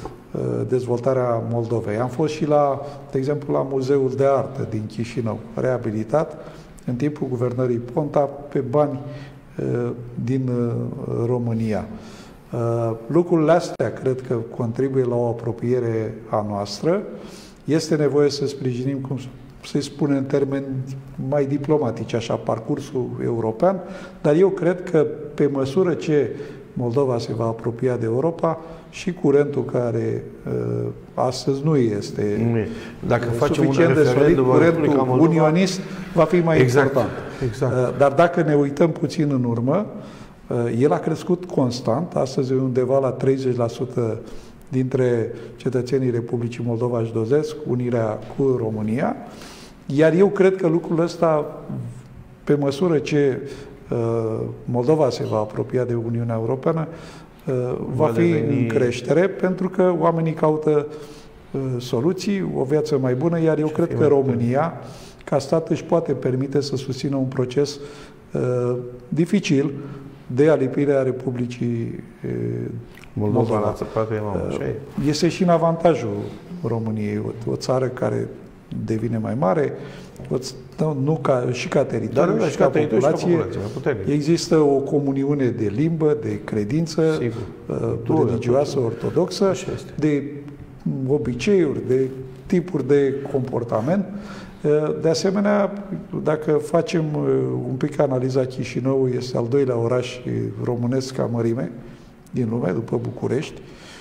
dezvoltarea Moldovei. Am fost și la, de exemplu, la Muzeul de Artă din Chișinău, reabilitat în timpul guvernării Ponta pe bani uh, din uh, România. Uh, lucrurile astea cred că contribuie la o apropiere a noastră. Este nevoie să sprijinim, cum să-i spune în termeni mai diplomatici, așa, parcursul european, dar eu cred că pe măsură ce Moldova se va apropia de Europa, și curentul care uh, astăzi nu este nu e. Dacă uh, facem suficient de solid, curentul Moldova, unionist va fi mai exact, important. Exact. Uh, dar dacă ne uităm puțin în urmă, uh, el a crescut constant, astăzi e undeva la treizeci la sută dintre cetățenii Republicii Moldova își doresc unirea cu România, iar eu cred că lucrul ăsta, pe măsură ce uh, Moldova se va apropia de Uniunea Europeană, uh, va, va fi deveni... în creștere, pentru că oamenii caută uh, soluții, o viață mai bună, iar eu cred că România, ca stat, își poate permite să susțină un proces uh, dificil de alipire a Republicii uh, Moldova. Moldova. Uh, este și în avantajul României, o, o țară care devine mai mare, nu, nu ca, și ca teritoriu, dar, și, ca ca populație. Și ca populație. Există o comuniune de limbă, de credință uh, religioasă, ortodoxă, de obiceiuri, de tipuri de comportament. Uh, de asemenea, dacă facem uh, un pic analiza, Chișinău este al doilea oraș românesc ca mărime din lume, după București,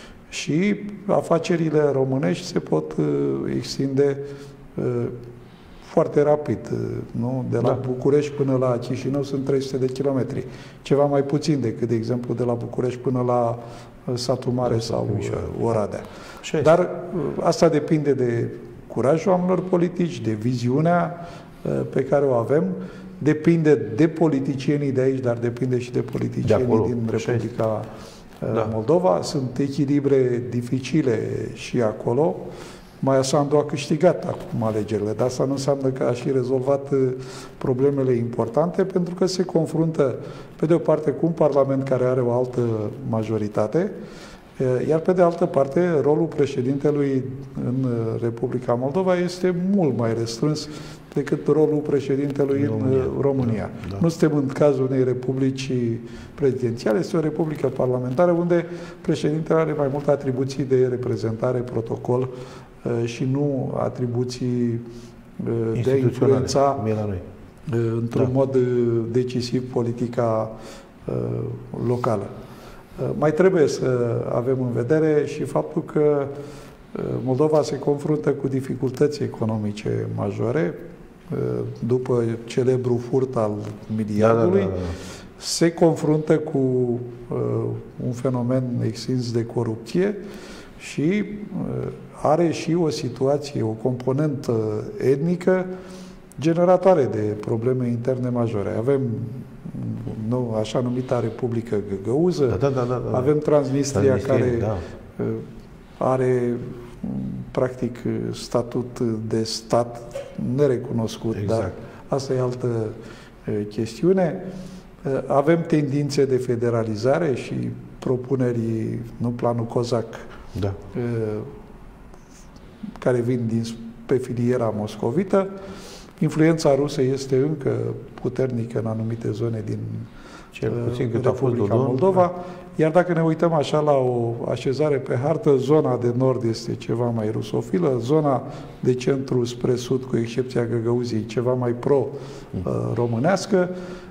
și afacerile românești se pot uh, extinde uh, foarte rapid. Uh, nu? De la da. București până la Chișinău sunt trei sute de kilometri. Ceva mai puțin decât, de exemplu, de la București până la uh, Satul Mare da, sau uh, Oradea. Dar uh, asta depinde de curajul oamenilor politici, de viziunea uh, pe care o avem, depinde de politicienii de aici, dar depinde și de politicienii de din Republica Da. Moldova. Sunt echilibre dificile și acolo. Maia Sandu a câștigat acum alegerile, dar asta nu înseamnă că a și rezolvat problemele importante, pentru că se confruntă, pe de o parte, cu un parlament care are o altă majoritate, iar pe de altă parte, rolul președintelui în Republica Moldova este mult mai restrâns decât rolul președintelui în România. în România. Da, da. Nu suntem în cazul unei republici prezidențiale, este o republică parlamentară unde președintele are mai multe atribuții de reprezentare, protocol și nu atribuții de a influența într-un da. mod decisiv politica locală. Mai trebuie să avem în vedere și faptul că Moldova se confruntă cu dificultăți economice majore, după celebrul furt al miliardului, da, da, da, da. se confruntă cu uh, un fenomen extins de corupție și uh, are și o situație, o componentă etnică generatoare de probleme interne majore. Avem nu, așa numita Republică Găgăuză, da, da, da, da, da. avem Transnistria, Transnistria care da. uh, are practic statut de stat nerecunoscut, exact. Dar asta e altă uh, chestiune. Uh, avem tendințe de federalizare și propuneri, nu planul COSAC, da. uh, care vin din, pe filiera moscovită. Influența rusă este încă puternică în anumite zone din Cel puțin cât a fost Republica Moldova. Iar dacă ne uităm așa la o așezare pe hartă, zona de nord este ceva mai rusofilă, zona de centru spre sud, cu excepția Găgăuziei, ceva mai pro-românească.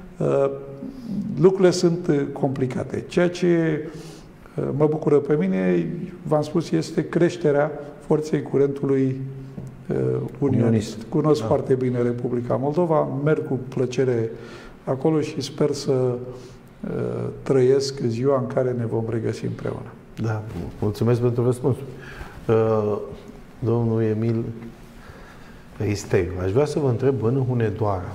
Lucrurile sunt complicate. Ceea ce mă bucură pe mine, v-am spus, este creșterea forței curentului unionist. Cunosc da. foarte bine Republica Moldova, merg cu plăcere acolo și sper să uh, trăiesc ziua în care ne vom regăsi împreună. Da, mulțumesc pentru răspuns. Uh, domnul Emil Ristei, aș vrea să vă întreb în Hunedoara,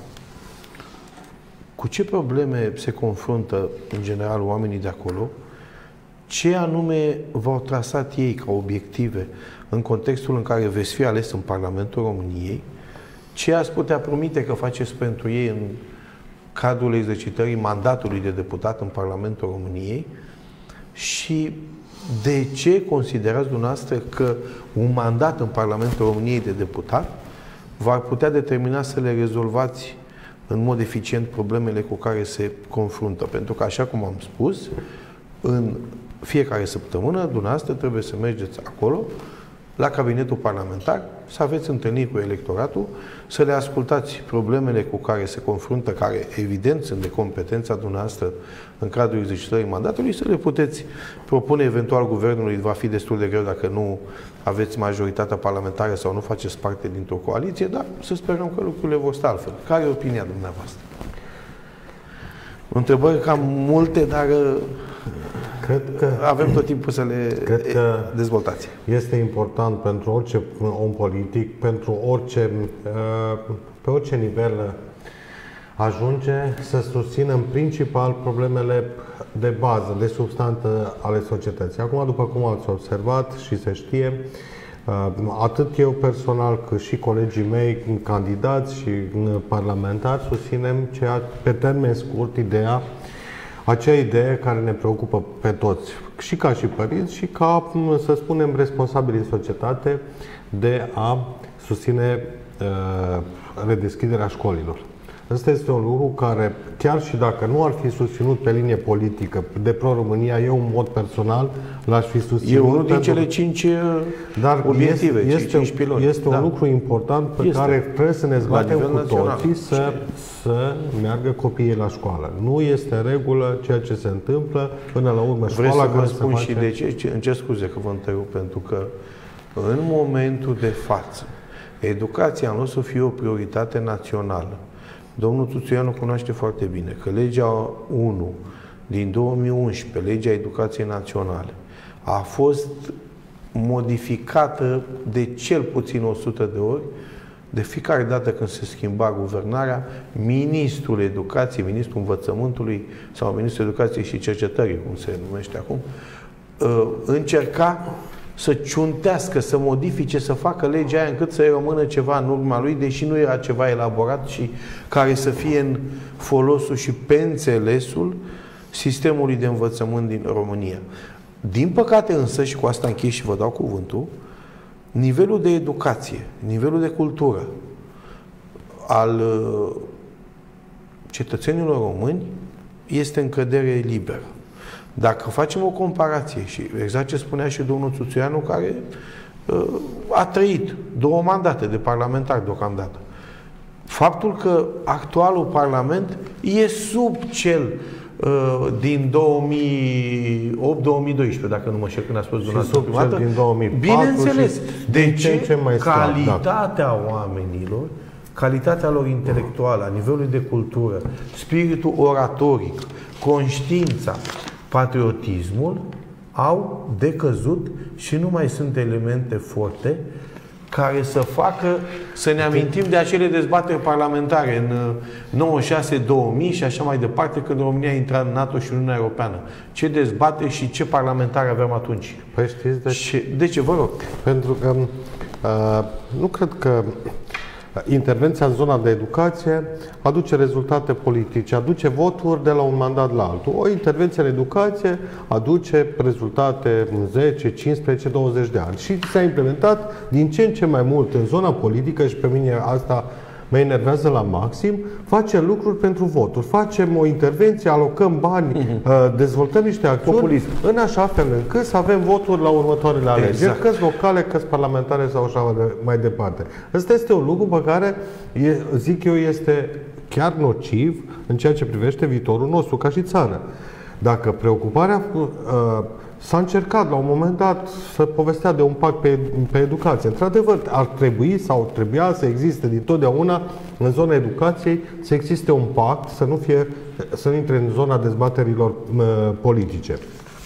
cu ce probleme se confruntă în general oamenii de acolo? Ce anume v-au trasat ei ca obiective în contextul în care veți fi ales în Parlamentul României? Ce ați putea promite că faceți pentru ei în cadrul exercitării mandatului de deputat în Parlamentul României? Și de ce considerați dumneavoastră că un mandat în Parlamentul României de deputat v-ar putea determina să le rezolvați în mod eficient problemele cu care se confruntă? Pentru că, așa cum am spus, în fiecare săptămână, dumneavoastră trebuie să mergeți acolo, la cabinetul parlamentar, să aveți întâlniri cu electoratul, să le ascultați problemele cu care se confruntă, care evident sunt de competența dumneavoastră în cadrul exercitării mandatului, să le puteți propune eventual guvernului. Va fi destul de greu dacă nu aveți majoritatea parlamentară sau nu faceți parte dintr-o coaliție, dar să sperăm că lucrurile vor sta altfel. Care e opinia dumneavoastră? Întrebări cam multe, dar cred că avem tot timpul să le cred că dezvoltați. Este important pentru orice om politic, pentru orice, pe orice nivel ajunge, să susțină în principal problemele de bază, de substanță ale societății. Acum, după cum ați observat și se știe, atât eu personal cât și colegii mei candidați și parlamentari susținem ceea, pe termen scurt ideea, acea idee care ne preocupă pe toți, și ca și părinți și ca, să spunem, responsabili în societate, de a susține uh, redeschiderea școlilor. Asta este un lucru care, chiar și dacă nu ar fi susținut pe linie politică de Pro-România, eu în mod personal l-aș fi susținut. E unul din pentru... cele cinci Dar obiective, este, este, cinci piloni. Este da. un lucru important pe este. care trebuie să ne zbatem cu național. toții să, să meargă copiii la școală. Nu este în regulă ceea ce se întâmplă până la urmă. Vreți școala să vă spun face... și de ce? Îmi cer scuze că vă întrerup, pentru că în momentul de față educația nu o să fie o prioritate națională. Domnul Tuțuianu cunoaște foarte bine că legea unu din două mii unsprezece, legea educației naționale, a fost modificată de cel puțin o sută de ori. De fiecare dată când se schimba guvernarea, ministrul educației, ministrul învățământului sau ministrul educației și cercetării, cum se numește acum, încerca să ciuntească, să modifice, să facă legea aia încât să rămână ceva în urma lui, deși nu era ceva elaborat și care să fie în folosul și pe înțelesul sistemului de învățământ din România. Din păcate însă, și cu asta închei și vă dau cuvântul, nivelul de educație, nivelul de cultură al cetățenilor români este în cădere liberă. Dacă facem o comparație și exact ce spunea și domnul Tuțuianu, care uh, a trăit două mandate de parlamentar deocamdată, faptul că actualul parlament e sub cel uh, din două mii opt două mii doisprezece, dacă nu mă știu când a spus dumneavoastră prima dată. Din două mii patru. Bineînțeles. De ce? ce mai calitatea da. oamenilor, calitatea lor intelectuală, a nivelului de cultură, spiritul oratoric, conștiința, patriotismul au decăzut și nu mai sunt elemente forte care să facă să ne amintim de acele dezbateri parlamentare în nouăzeci și șase două mii și așa mai departe, când România a intrat în NATO și în Uniunea Europeană. Ce dezbateri și ce parlamentari aveam atunci? Păi știți de ce? De ce? Vă rog. Pentru că uh, nu cred că intervenția în zona de educație aduce rezultate politice, aduce voturi de la un mandat la altul. O intervenție în educație aduce rezultate în zece, cincisprezece, douăzeci de ani. Și s-a implementat din ce în ce mai mult în zona politică și pe mine asta mă enervează la maxim, facem lucruri pentru voturi, facem o intervenție, alocăm bani, uh-huh. dezvoltăm niște acțiuni Populism. în așa fel încât să avem voturi la următoarele alegeri, exact. Că-s locale, că-s parlamentare sau așa mai departe. Ăsta este un lucru pe care, zic eu, este chiar nociv în ceea ce privește viitorul nostru ca și țară. Dacă preocuparea uh, s-a încercat la un moment dat să povestea de un pact pe, pe educație. Într-adevăr, ar trebui sau trebuia să existe dintotdeauna în zona educației să existe un pact, să nu fie, să nu intre în zona dezbaterilor uh, politice.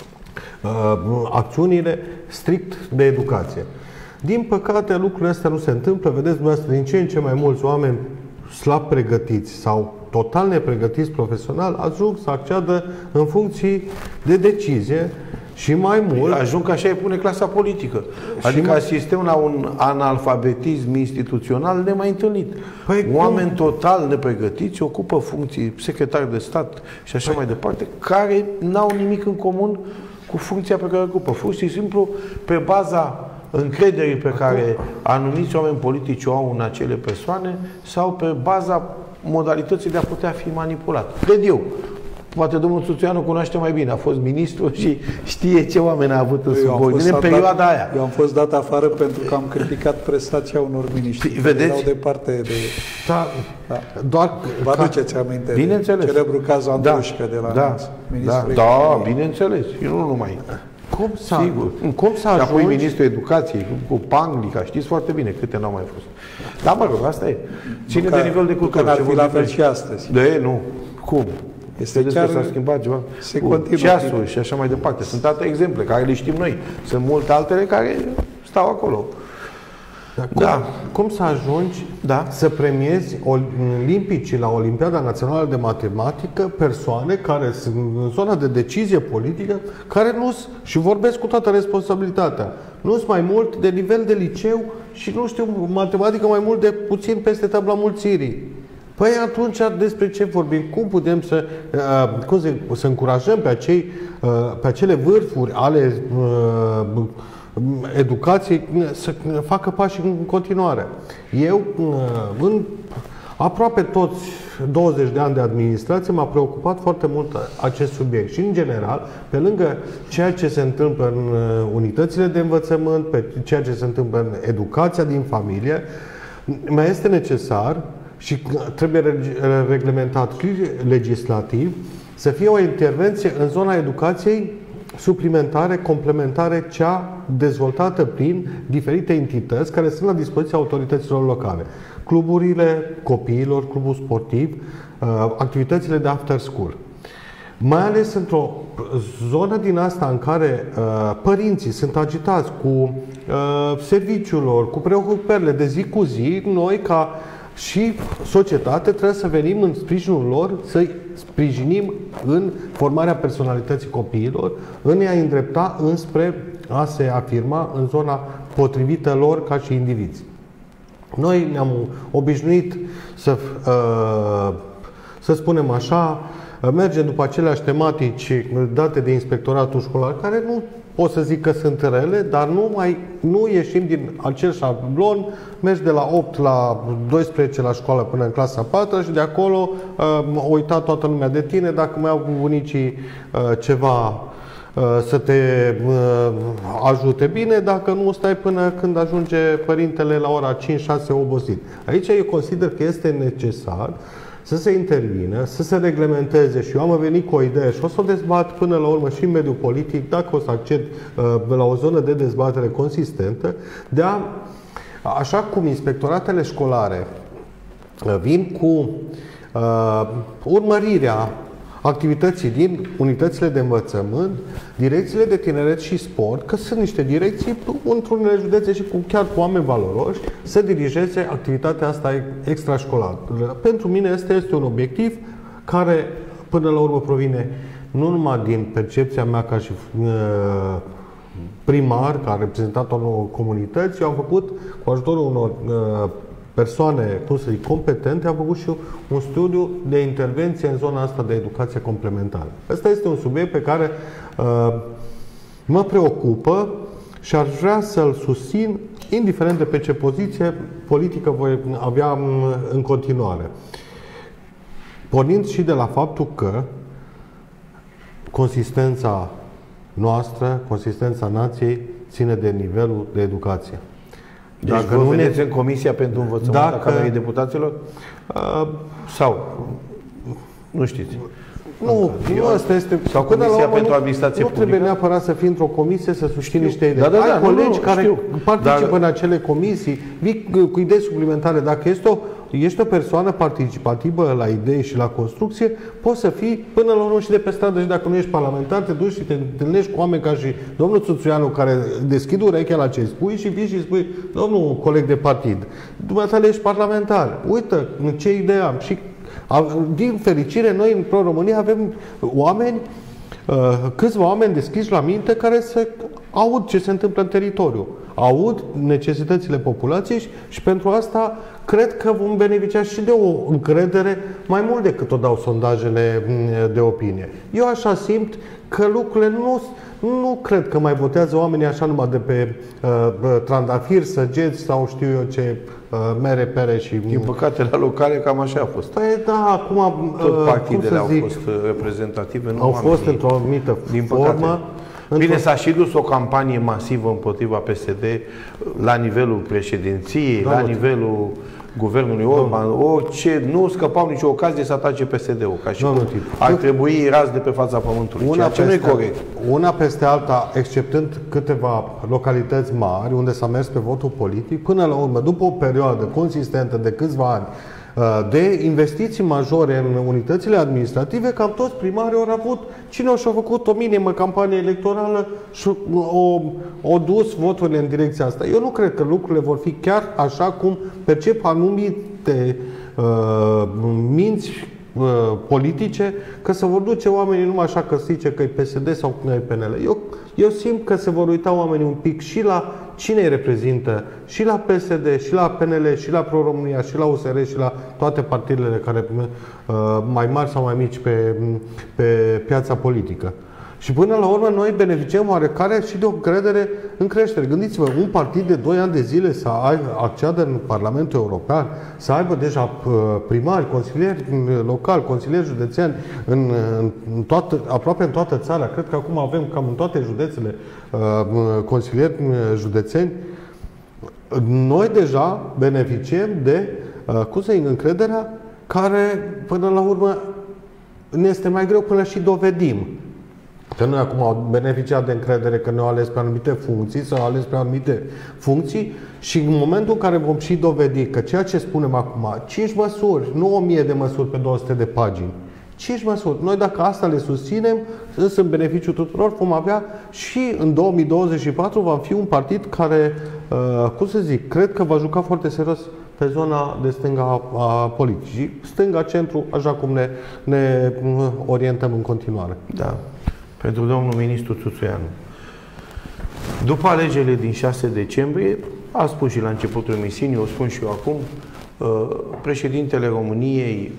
Uh, acțiunile strict de educație. Din păcate, lucrurile astea nu se întâmplă. Vedeți dumneavoastră, din ce în ce mai mulți oameni slab pregătiți sau total nepregătiți profesional ajung să acceadă în funcții de decizie și mai mult... Ajung că așa îi pune clasa politică. Adică asistăm la un analfabetism instituțional nemai întâlnit. Păi Oameni cum? total nepregătiți ocupă funcții secretari de stat și așa păi... mai departe, care n-au nimic în comun cu funcția pe care o ocupă. Pur și simplu, pe baza încrederii pe care anumiți oameni politici o au în acele persoane sau pe baza modalității de a putea fi manipulat. Cred eu. Poate domnul Țuțuianu cunoaște mai bine. A fost ministru și știe ce oameni a avut în subordine în perioada dat, aia. Eu am fost dat afară pentru că am criticat prestația unor miniștri. Vedeți? Erau departe de... Da, da. Doar... Vă aduceți aminte bineînțeles. de celebrul caz Andrușcă da, de la da, ministrul Da, da bineînțeles. Eu nu numai. Cum s-a, Sigur. Cum s-a și apoi ministrul educației cu Panglica, știți foarte bine câte n-au mai fost. Dar mă rog, asta e. Ține nu de ca, nivel de cultură. Nu că n-ar fi la fel și astăzi. De, nu. Cum? Este chiar s-a schimbat ceva. Se cu continuă. ceasul și așa mai departe. Sunt alte exemple care le știm noi. Sunt multe altele care stau acolo. Dar cum, da. cum să ajungi da. să premiezi olimpicii la Olimpiada Națională de Matematică persoane care sunt în zona de decizie politică, care nu și vorbesc cu toată responsabilitatea. Nu sunt mai mult de nivel de liceu și nu știu matematică mai mult de puțin peste tabla mulțirii. Păi atunci despre ce vorbim? Cum putem să, uh, cum să, să încurajăm pe, acei, uh, pe acele vârfuri ale uh, educației să facă pași în continuare? Eu, uh, în aproape toți douăzeci de ani de administrație, m-a preocupat foarte mult acest subiect și, în general, pe lângă ceea ce se întâmplă în unitățile de învățământ, pe ceea ce se întâmplă în educația din familie, mai este necesar și trebuie reglementat legislativ să fie o intervenție în zona educației suplimentare, complementare, cea dezvoltată prin diferite entități care sunt la dispoziția autorităților locale. Cluburile copiilor, clubul sportiv, activitățile de after school. Mai ales într-o zonă din asta în care uh, părinții sunt agitați cu uh, serviciul lor, cu preocupările de zi cu zi, noi ca și societate trebuie să venim în sprijinul lor, să-i sprijinim în formarea personalității copiilor, în a îndrepta înspre a se afirma în zona potrivită lor ca și indivizi. Noi ne-am obișnuit să, uh, să spunem așa, mergem după aceleași tematici date de inspectoratul școlar, care nu pot să zic că sunt rele, dar nu, mai, nu ieșim din acel șablon, mergi de la opt la doisprezece la școală până în clasa a patra și de acolo uh, o uita toată lumea de tine, dacă mai au bunicii uh, ceva uh, să te uh, ajute bine, dacă nu stai până când ajunge părintele la ora cinci șase obosit. Aici eu consider că este necesar să se intervină, să se reglementeze și eu am venit cu o idee și o să o dezbat până la urmă și în mediul politic, dacă o să acced uh, la o zonă de dezbatere consistentă, de a, așa cum inspectoratele școlare uh, vin cu uh, urmărirea activității din unitățile de învățământ, direcțiile de tineret și sport, că sunt niște direcții într-unele județe și cu, chiar cu oameni valoroși, să dirigeze activitatea asta extrașcolară. Pentru mine este, este un obiectiv care, până la urmă, provine nu numai din percepția mea ca și uh, primar, ca reprezentant al unor comunități, eu am făcut, cu ajutorul unor uh, persoane, cum să zic, competente, am făcut și un studiu de intervenție în zona asta de educație complementară. Asta este un subiect pe care uh, mă preocupă și aș vrea să-l susțin indiferent de pe ce poziție politică voi avea în continuare. Pornind și de la faptul că consistența noastră, consistența nației, ține de nivelul de educație. Deci dacă vă nu vedeți ne... în Comisia pentru Învățământ a Camerei Deputaților? Uh, sau? Nu știți. Nu, nu asta este. Sau Comisia pentru Administrație Nu Publică? trebuie neapărat să fii într-o comisie să susții niște idei. Da, da, da, ai colegi nu, nu, care știu. participă Dar... în acele comisii, vii cu idei suplimentare. Dacă ești o, ești o persoană participativă la idei și la construcție, poți să fii până la urmă și de pe stradă, și dacă nu ești parlamentar, te duci și te întâlnești cu oameni ca și domnul Țuțuianu, care deschid urechea la ce spui și vii și spui: domnul coleg de partid, dumneavoastră ești parlamentar, uite ce idee am. Și din fericire, noi în Pro-România avem oameni, câțiva oameni deschiși la minte, care se aud ce se întâmplă în teritoriu, aud necesitățile populației și, și pentru asta cred că vom beneficia și de o încredere mai mult decât o dau sondajele de opinie. Eu așa simt că lucrurile nu, nu cred că mai votează oamenii așa numai de pe uh, trandafiri, săgeți sau știu eu ce, uh, mere, pere și... Din păcate, la locale cam așa a fost. Păi da, acum... Tot partidele au zic, fost reprezentative, nu au oamenii, fost într-o anumită din formă. Bine, s-a și dus o campanie masivă împotriva P S D la nivelul președinției, da, la nivelul guvernului Orban, orice, nu scăpau nicio ocazie să atace P S D-ul, ca și cum ar trebui razi de pe fața pământului, una ceea ce nu e corect. Una peste alta, exceptând câteva localități mari, unde s-a mers pe votul politic, până la urmă, după o perioadă consistentă de câțiva ani, de investiții majore în unitățile administrative, cam toți primarii au avut, cine și-a făcut o minimă campanie electorală și o, o dus voturile în direcția asta. Eu nu cred că lucrurile vor fi chiar așa cum percep anumite uh, minți uh, politice, că se vor duce oamenii numai așa că se zice că e P S D sau că e P N L. Eu, eu simt că se vor uita oamenii un pic și la cine îi reprezintă, și la P S D, și la P N L, și la Pro-România, și la U S R, și la toate partidele care uh, mai mari sau mai mici pe, pe piața politică. Și până la urmă noi beneficiem oarecare și de o încredere în creștere. Gândiți-vă, un partid de doi ani de zile să acceadă în Parlamentul European, să aibă deja primari, consilieri locali, consilieri județeani în, în toată, aproape în toată țara. Cred că acum avem cam în toate județele consilieri județeni. Noi deja beneficiem de, cum să zic, încrederea care până la urmă ne este mai greu până și dovedim. Că noi acum am beneficiat de încredere că ne-au ales pe anumite funcții sau ales pe anumite funcții și în momentul în care vom și dovedi că ceea ce spunem acum, cinci măsuri, nu o mie de măsuri pe două sute de pagini, cinci măsuri. Noi dacă asta le susținem, însă în beneficiul tuturor, vom avea și în două mii douăzeci și patru va fi un partid care, cum să zic, cred că va juca foarte serios pe zona de stânga a politicii. Stânga-centru, așa cum ne, ne orientăm în continuare. Da. Pentru domnul ministru Țuțuianu. După alegerile din șase decembrie, a spus și la începutul emisiunii, o spun și eu acum, președintele României,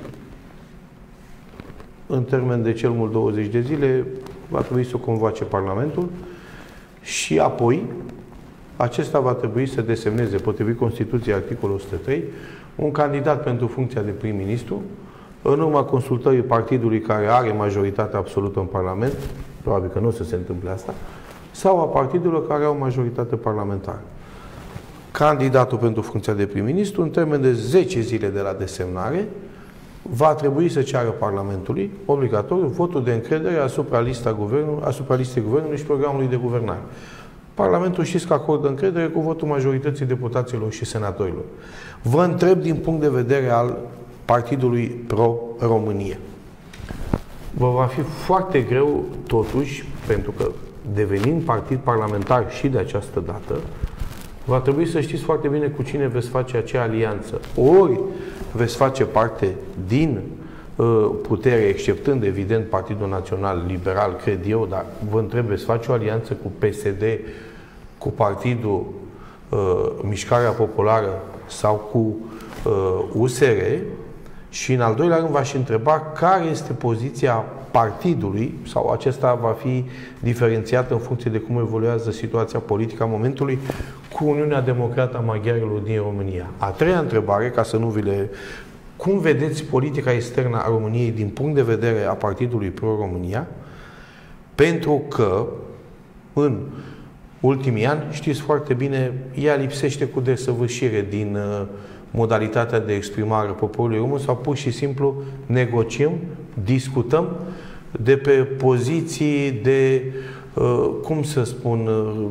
în termen de cel mult douăzeci de zile, va trebui să convoace Parlamentul și apoi acesta va trebui să desemneze, potrivit Constituției articolul o sută trei, un candidat pentru funcția de prim-ministru, în urma consultării partidului care are majoritate absolută în Parlament, probabil că nu o să se întâmple asta, sau a partidelor care au majoritate parlamentară. Candidatul pentru funcția de prim-ministru, în termen de zece zile de la desemnare, va trebui să ceară Parlamentului, obligatoriu, votul de încredere asupra, lista guvernului, asupra listei guvernului și programului de guvernare. Parlamentul știți că acordă încredere cu votul majorității deputaților și senatorilor. Vă întreb din punct de vedere al Partidului Pro-România. Vă va fi foarte greu, totuși, pentru că devenind partid parlamentar și de această dată, va trebui să știți foarte bine cu cine veți face acea alianță. Ori veți face parte din uh, putere, exceptând, evident, Partidul Național Liberal, cred eu, dar vă întreb, veți face o alianță cu P S D, cu Partidul uh, Mișcarea Populară sau cu uh, U S R. Și în al doilea rând v-aș întreba care este poziția partidului, sau acesta va fi diferențiat în funcție de cum evoluează situația politică a momentului, cu Uniunea Democrată a Maghiarilor din România. A treia întrebare, ca să nu vi le... Cum vedeți politica externă a României din punct de vedere a Partidului Pro-România? Pentru că în ultimii ani, știți foarte bine, ea lipsește cu desăvârșire din uh, modalitatea de exprimare a poporului român, sau pur și simplu negociem, discutăm de pe poziții de, uh, cum să spun, uh,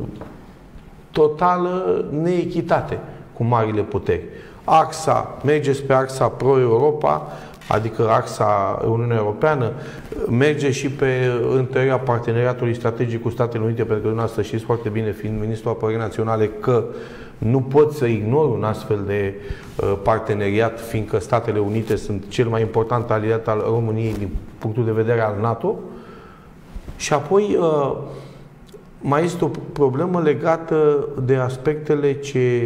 totală neechitate cu marile puteri. Axa, merge spre axa pro-Europa, adică axa Uniunea Europeană, merge și pe întărirea parteneriatului strategic cu Statele Unite, pentru că dumneavoastră știți foarte bine, fiind Ministrul Apărării Naționale, că nu pot să ignor un astfel de uh, parteneriat, fiindcă Statele Unite sunt cel mai important aliat al României din punctul de vedere al NATO. Și apoi uh, mai este o problemă legată de aspectele ce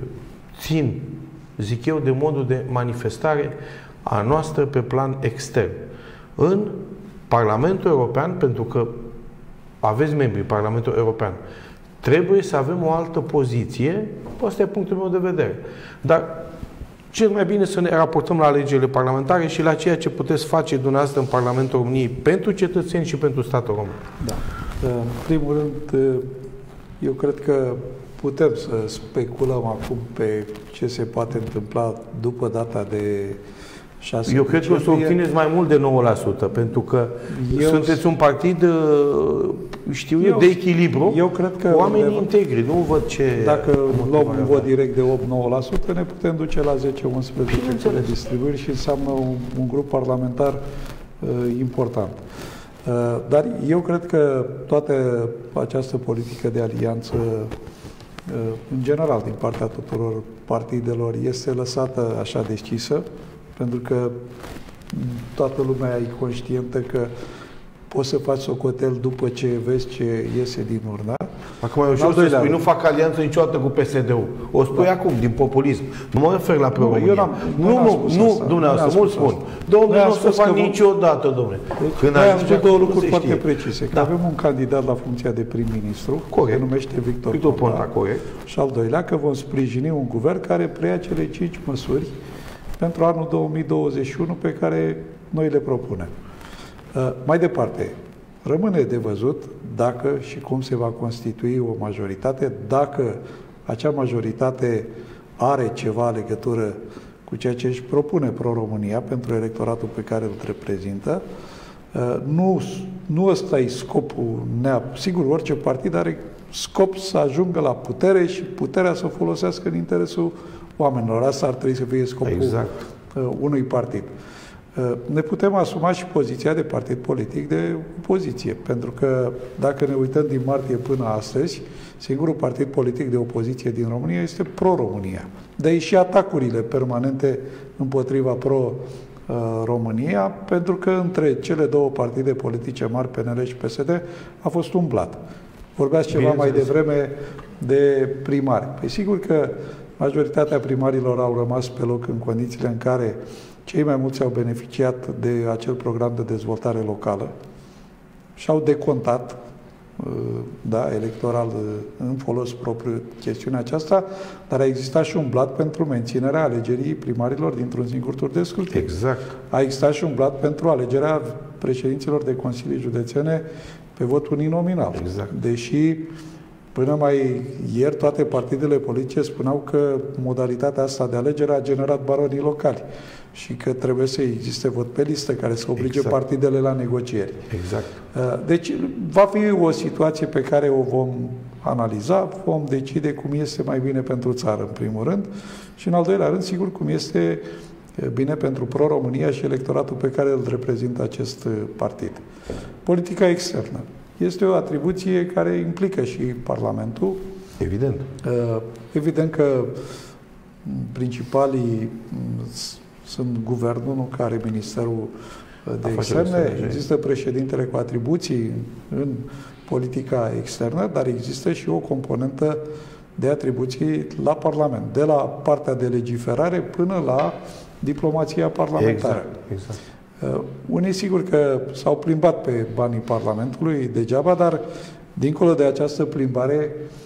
țin, zic eu, de modul de manifestare a noastră pe plan extern. În Parlamentul European, pentru că aveți membrii Parlamentului European, trebuie să avem o altă poziție, ăsta e punctul meu de vedere. Dar cel mai bine să ne raportăm la alegerile parlamentare și la ceea ce puteți face dumneavoastră în Parlamentul României pentru cetățeni și pentru statul român. Da. În primul rând, eu cred că putem să speculăm acum pe ce se poate întâmpla după data de șase Eu cred că o să obțineți mai mult de nouă la sută, pentru că eu sunteți un partid, știu eu, eu de echilibru, eu cred că oamenii integri, nu văd ce... Dacă luăm un vot direct de opt nouă la sută, ne putem duce la zece unsprezece distribuiri și înseamnă un, un grup parlamentar uh, important. Uh, dar eu cred că toată această politică de alianță, uh, în general, din partea tuturor partidelor, este lăsată așa deschisă, pentru că toată lumea e conștientă că poți să faci socotel după ce vezi ce iese din urna. Acum eu știu să spui, nu fac alianță niciodată cu P S D-ul. O spui da. acum, din populism. Nu mă refer la Pro-România. Nu, nu, nu, dumneavoastră, mult spun. Domnule, nu o să fac niciodată, domnule. Când noi am spus două lucruri foarte precise. Că avem un candidat la funcția de prim-ministru, se numește Victor, Victor Ponta, corect. Și al doilea, că vom sprijini un guvern care preia cele cinci măsuri pentru anul două mii douăzeci și unu pe care noi le propunem. Uh, mai departe, rămâne de văzut dacă și cum se va constitui o majoritate, dacă acea majoritate are ceva legătură cu ceea ce își propune Pro-România pentru electoratul pe care îl reprezintă. Uh, nu, nu ăsta e scopul neap. Sigur, orice partid are scop să ajungă la putere și puterea să o folosească în interesul oamenilor. Asta ar trebui să fie scopul exact. uh, unui partid. Uh, ne putem asuma și poziția de partid politic de opoziție, pentru că dacă ne uităm din martie până astăzi, singurul partid politic de opoziție din România este Pro-România. De aici și atacurile permanente împotriva Pro-România, pentru că între cele două partide politice mari, P N L și P S D, a fost umblat. Vorbeați ceva Bine mai devreme de primari. Păi sigur că majoritatea primarilor au rămas pe loc în condițiile în care cei mai mulți au beneficiat de acel program de dezvoltare locală și au decontat da, electoral în folos propriu chestiunea aceasta, dar a existat și un blat pentru menținerea alegerii primarilor dintr-un singur tur de scrutin. Exact. A existat și un blat pentru alegerea președinților de consilii județene pe vot uninominal. Exact. Deși până mai ieri toate partidele politice spuneau că modalitatea asta de alegere a generat baronii locali și că trebuie să existe vot pe listă care să oblige exact. partidele la negocieri. Exact. Deci va fi o situație pe care o vom analiza, vom decide cum este mai bine pentru țară, în primul rând, și în al doilea rând, sigur, cum este bine pentru Pro-România și electoratul pe care îl reprezintă acest partid. Politica externă este o atribuție care implică și Parlamentul. Evident. Evident că principalii sunt guvernul, nu care Ministerul de Externe. Există președintele cu atribuții în politica externă, dar există și o componentă de atribuții la Parlament, de la partea de legiferare până la diplomația parlamentară. Exact, exact. Unii sigur că s-au plimbat pe banii Parlamentului degeaba, dar dincolo de această plimbare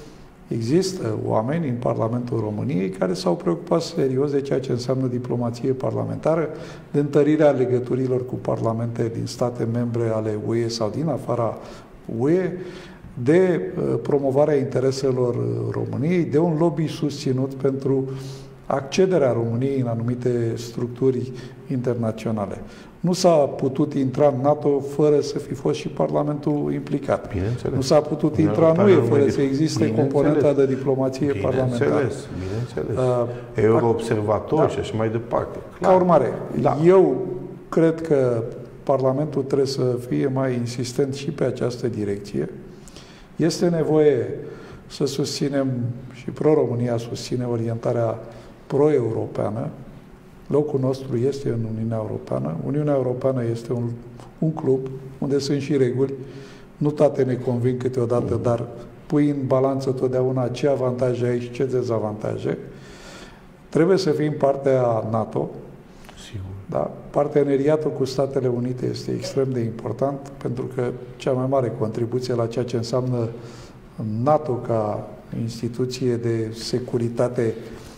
există oameni în Parlamentul României care s-au preocupat serios de ceea ce înseamnă diplomație parlamentară, de întărirea legăturilor cu parlamente din state membre ale U E sau din afara U E, de promovarea intereselor României, de un lobby susținut pentru accederea României în anumite structuri internaționale. Nu s-a putut intra în NATO fără să fi fost și Parlamentul implicat. Nu s-a putut intra în U E fără să existe componenta de diplomație parlamentară. Bineînțeles, bineînțeles. Uh, Euroobservator da. Și așa mai departe. Clar. Ca urmare, da. eu cred că Parlamentul trebuie să fie mai insistent și pe această direcție. Este nevoie să susținem, și Pro-România susține orientarea pro-europeană. Locul nostru este în Uniunea Europeană. Uniunea Europeană este un, un club unde sunt și reguli. Nu toate ne convin câteodată, mm. dar pui în balanță totdeauna ce avantaje ai și ce dezavantaje. Trebuie să fim partea NATO. Sigur. Da? Parteneriatul cu Statele Unite este extrem de important, pentru că cea mai mare contribuție la ceea ce înseamnă NATO ca instituție de securitate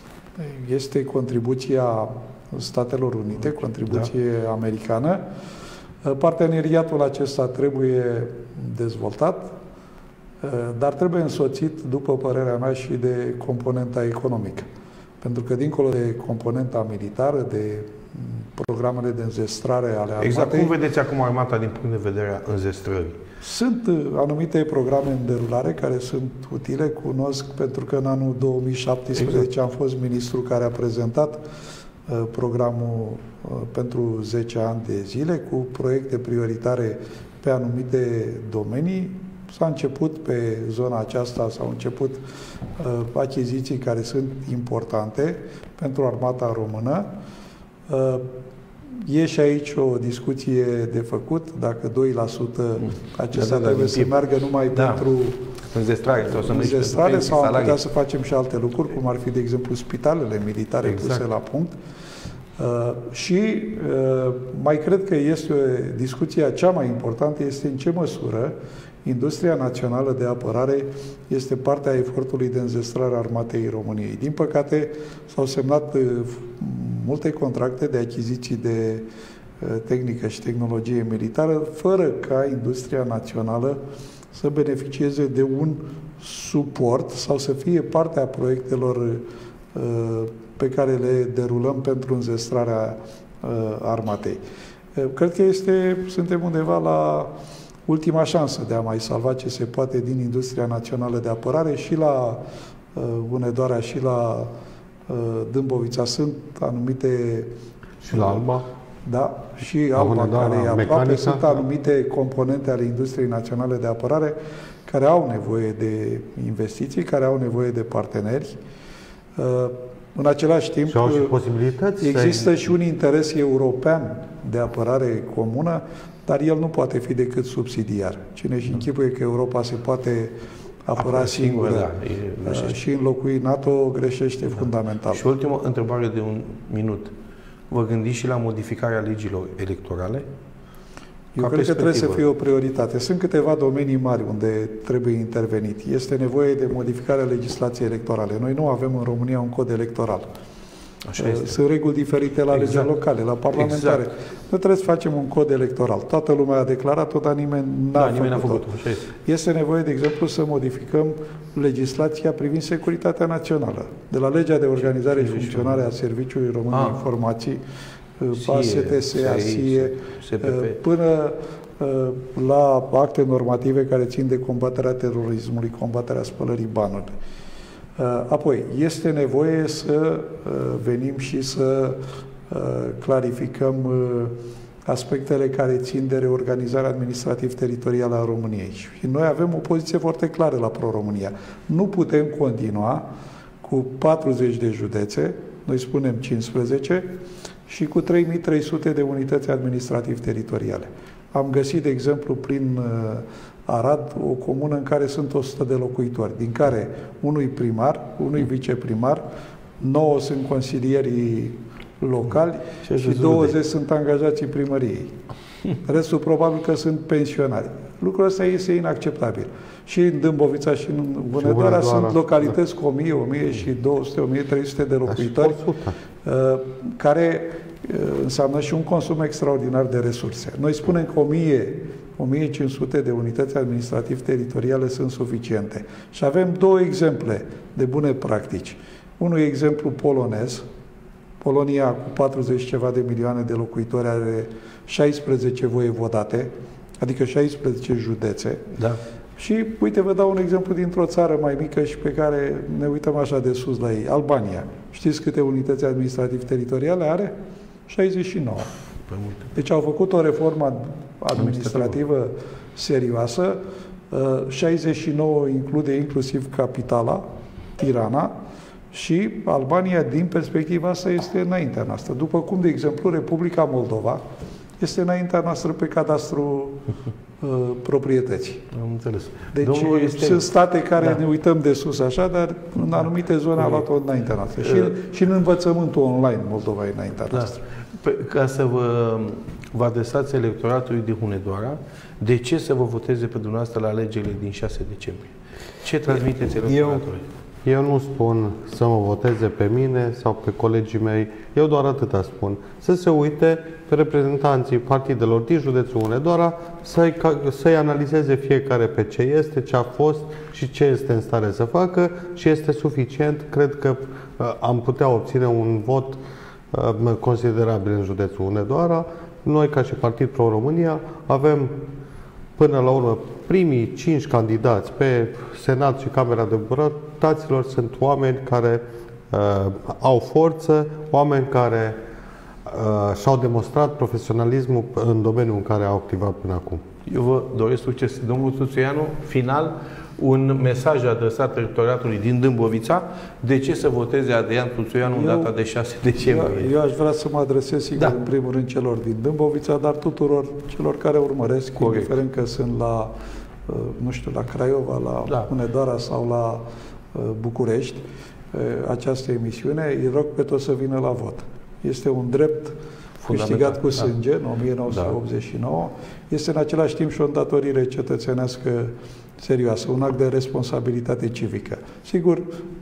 este contribuția Statelor Unite, contribuție da. americană. Parteneriatul acesta trebuie dezvoltat, dar trebuie însoțit, după părerea mea, și de componenta economică. Pentru că, dincolo de componenta militară, de programele de înzestrare ale armatei... Exact. Cum vedeți acum armata din punct de vedere a înzestrării? Sunt anumite programe în derulare care sunt utile. Cunosc pentru că în anul două mii șaptesprezece exact. am fost ministru care a prezentat uh, programul uh, pentru zece ani de zile cu proiecte prioritare pe anumite domenii. S-a început pe zona aceasta, s-au început uh, achiziții care sunt importante pentru armata română. Uh, E și aici o discuție de făcut, dacă doi la sută acesta da, da, trebuie să meargă numai da. pentru înzestrare sau, să înzestrare, sau am putea să facem și alte lucruri, cum ar fi, de exemplu, spitalele militare exact. puse la punct. Uh, și uh, mai cred că este o discuție cea mai importantă, este în ce măsură industria națională de apărare este partea efortului de înzestrare a armatei României. Din păcate, s-au semnat uh, multe contracte de achiziții de uh, tehnică și tehnologie militară, fără ca industria națională să beneficieze de un suport sau să fie partea proiectelor uh, pe care le derulăm pentru înzestrarea uh, armatei. Uh, cred că este, suntem undeva la ultima șansă de a mai salva ce se poate din industria națională de apărare și la uh, Hunedoara și la uh, Dâmbovița sunt anumite... Și la Alba? Da, și Alba, care e aproape, sunt anumite componente ale industriei naționale de apărare care au nevoie de investiții, care au nevoie de parteneri. Uh, în același timp, și au și posibilități există și un interes european de apărare comună, dar el nu poate fi decât subsidiar. Cine își închipuie că Europa se poate apăra singură da, e, și înlocui NATO, greșește da. fundamental. Și ultima întrebare de un minut. Vă gândiți și la modificarea legilor electorale? Eu cred că trebuie să fie o prioritate. Sunt câteva domenii mari unde trebuie intervenit. Este nevoie de modificarea legislației electorale. Noi nu avem în România un cod electoral. Așa este. Sunt reguli diferite la exact. legile locale, la parlamentare. Exact. Noi trebuie să facem un cod electoral. Toată lumea a declarat-o, dar nimeni n-a da, făcut-o. Nimeni făcut este. este nevoie, de exemplu, să modificăm legislația privind securitatea națională. De la legea de organizare și funcționare a Serviciului Român de Informații, A S T S, A S I E, până la acte normative care țin de combaterea terorismului, combaterea spălării banului. Apoi, este nevoie să venim și să clarificăm aspectele care țin de reorganizarea administrativ-teritorială a României. Și noi avem o poziție foarte clară la Pro-România. Nu putem continua cu patruzeci de județe, noi spunem cincisprezece, și cu trei mii trei sute de unități administrativ-teritoriale. Am găsit, de exemplu, prin Arad, o comună în care sunt o sută de locuitori, din care unui primar, unui viceprimar, nouă sunt consilierii locali și douăzeci sunt angajații primăriei. Restul probabil că sunt pensionari. Lucrul ăsta este inacceptabil. Și în Dâmbovița și în Hunedoara sunt localități da. cu o mie, o mie două sute, o mie trei sute de locuitori, uh, care uh, înseamnă și un consum extraordinar de resurse. Noi spunem că o mie, o mie cinci sute de unități administrativ-teritoriale sunt suficiente. Și avem două exemple de bune practici. Unul exemplu polonez. Polonia, cu patruzeci ceva de milioane de locuitori, are șaisprezece voievodate, adică șaisprezece județe. Da. Și, uite, vă dau un exemplu dintr-o țară mai mică și pe care ne uităm așa de sus la ei. Albania. Știți câte unități administrativ-teritoriale are? șaizeci și nouă. Deci au făcut o reformă administrativă serioasă. șaizeci și nouă include inclusiv capitala, Tirana, și Albania, din perspectiva asta, este înaintea noastră. După cum, de exemplu, Republica Moldova este înaintea noastră pe cadastru uh, proprietății. Am înțeles. Deci este... sunt state care da. ne uităm de sus așa, dar în anumite zone a luat-o înaintea noastră. Și, uh, și în învățământul online Moldova e înaintea da. noastră. Pe, ca să vă, vă adresați electoratului din Hunedoara, de ce să vă voteze pe dumneavoastră la alegerile din șase decembrie? Ce transmiteți electoratului? Eu, eu nu spun să mă voteze pe mine sau pe colegii mei, eu doar atâta spun. Să se uite pe reprezentanții partidelor din județul Hunedoara, să-i, să-i analizeze fiecare pe ce este, ce a fost și ce este în stare să facă și este suficient. Cred că uh, am putea obține un vot uh, considerabil în județul Hunedoara. Noi, ca și Partid Pro-România, avem până la urmă primii cinci candidați pe Senat și Camera Deputaților sunt oameni care uh, au forță, oameni care uh, și-au demonstrat profesionalismul în domeniul în care au activat până acum. Eu vă doresc succes. Domnul Tuțuianu, final, un mesaj adresat electoratului din Dâmbovița. De ce să voteze Adrian Tuțuianu în data de șase decembrie? Eu, eu aș vrea să mă adresez, sigur, da. în primul rând celor din Dâmbovița, dar tuturor celor care urmăresc, Corect. indiferent că sunt la, nu știu, la Craiova, la da. Hunedoara sau la București, această emisiune, îi rog pe toți să vină la vot. Este un drept câștigat cu sânge, da. în o mie nouă sute optzeci și nouă. Da. Este în același timp și o îndatorire cetățenească serioasă, un act de responsabilitate civică. Sigur,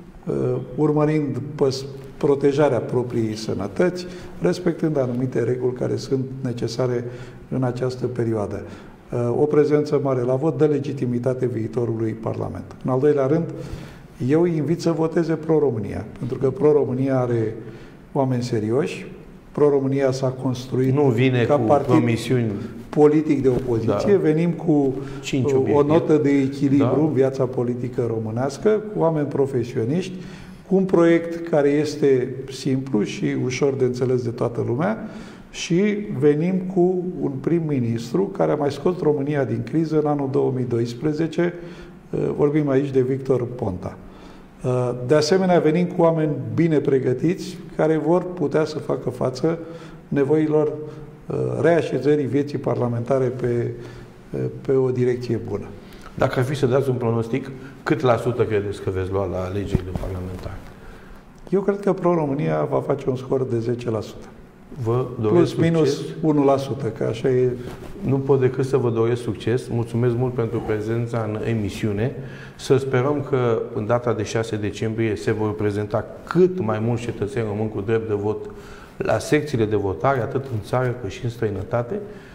urmărind protejarea propriei sănătăți, respectând anumite reguli care sunt necesare în această perioadă. O prezență mare la vot dă legitimitate viitorului Parlament. În al doilea rând, eu îi invit să voteze Pro-România, pentru că Pro-România are oameni serioși, Pro-România s-a construit nu vine ca cu partid promisiuni politic de opoziție, da. venim cu o notă de echilibru da. în viața politică românească, cu oameni profesioniști, cu un proiect care este simplu și ușor de înțeles de toată lumea și venim cu un prim-ministru care a mai scos România din criză în anul două mii doisprezece, vorbim aici de Victor Ponta. De asemenea, venim cu oameni bine pregătiți care vor putea să facă față nevoilor reașezării vieții parlamentare pe, pe o direcție bună. Dacă ar fi să dați un pronostic, cât la sută credeți că veți lua la alegerile parlamentare? Eu cred că Pro-România va face un scor de zece la sută. Vă doresc Plus succes. minus unu la sută, că așa e. Nu pot decât să vă doresc succes. Mulțumesc mult pentru prezența în emisiune. Să sperăm că în data de șase decembrie se vor prezenta cât mai mulți cetățeni români cu drept de vot la secțiile de votare, atât în țară cât și în străinătate,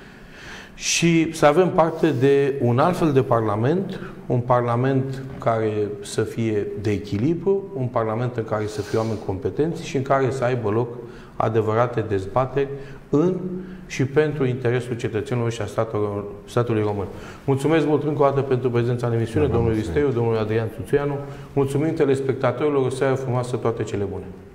și să avem parte de un alt fel de parlament, un parlament care să fie de echilibru, un parlament în care să fie oameni competenți și în care să aibă loc adevărate dezbateri în și pentru interesul cetățenilor și a statului, statului român. Mulțumesc mult încă o dată pentru prezența în emisiune, domnul Risteiu, domnul Adrian Tuțuianu. Mulțumim telespectatorilor, o seară frumoasă, toate cele bune!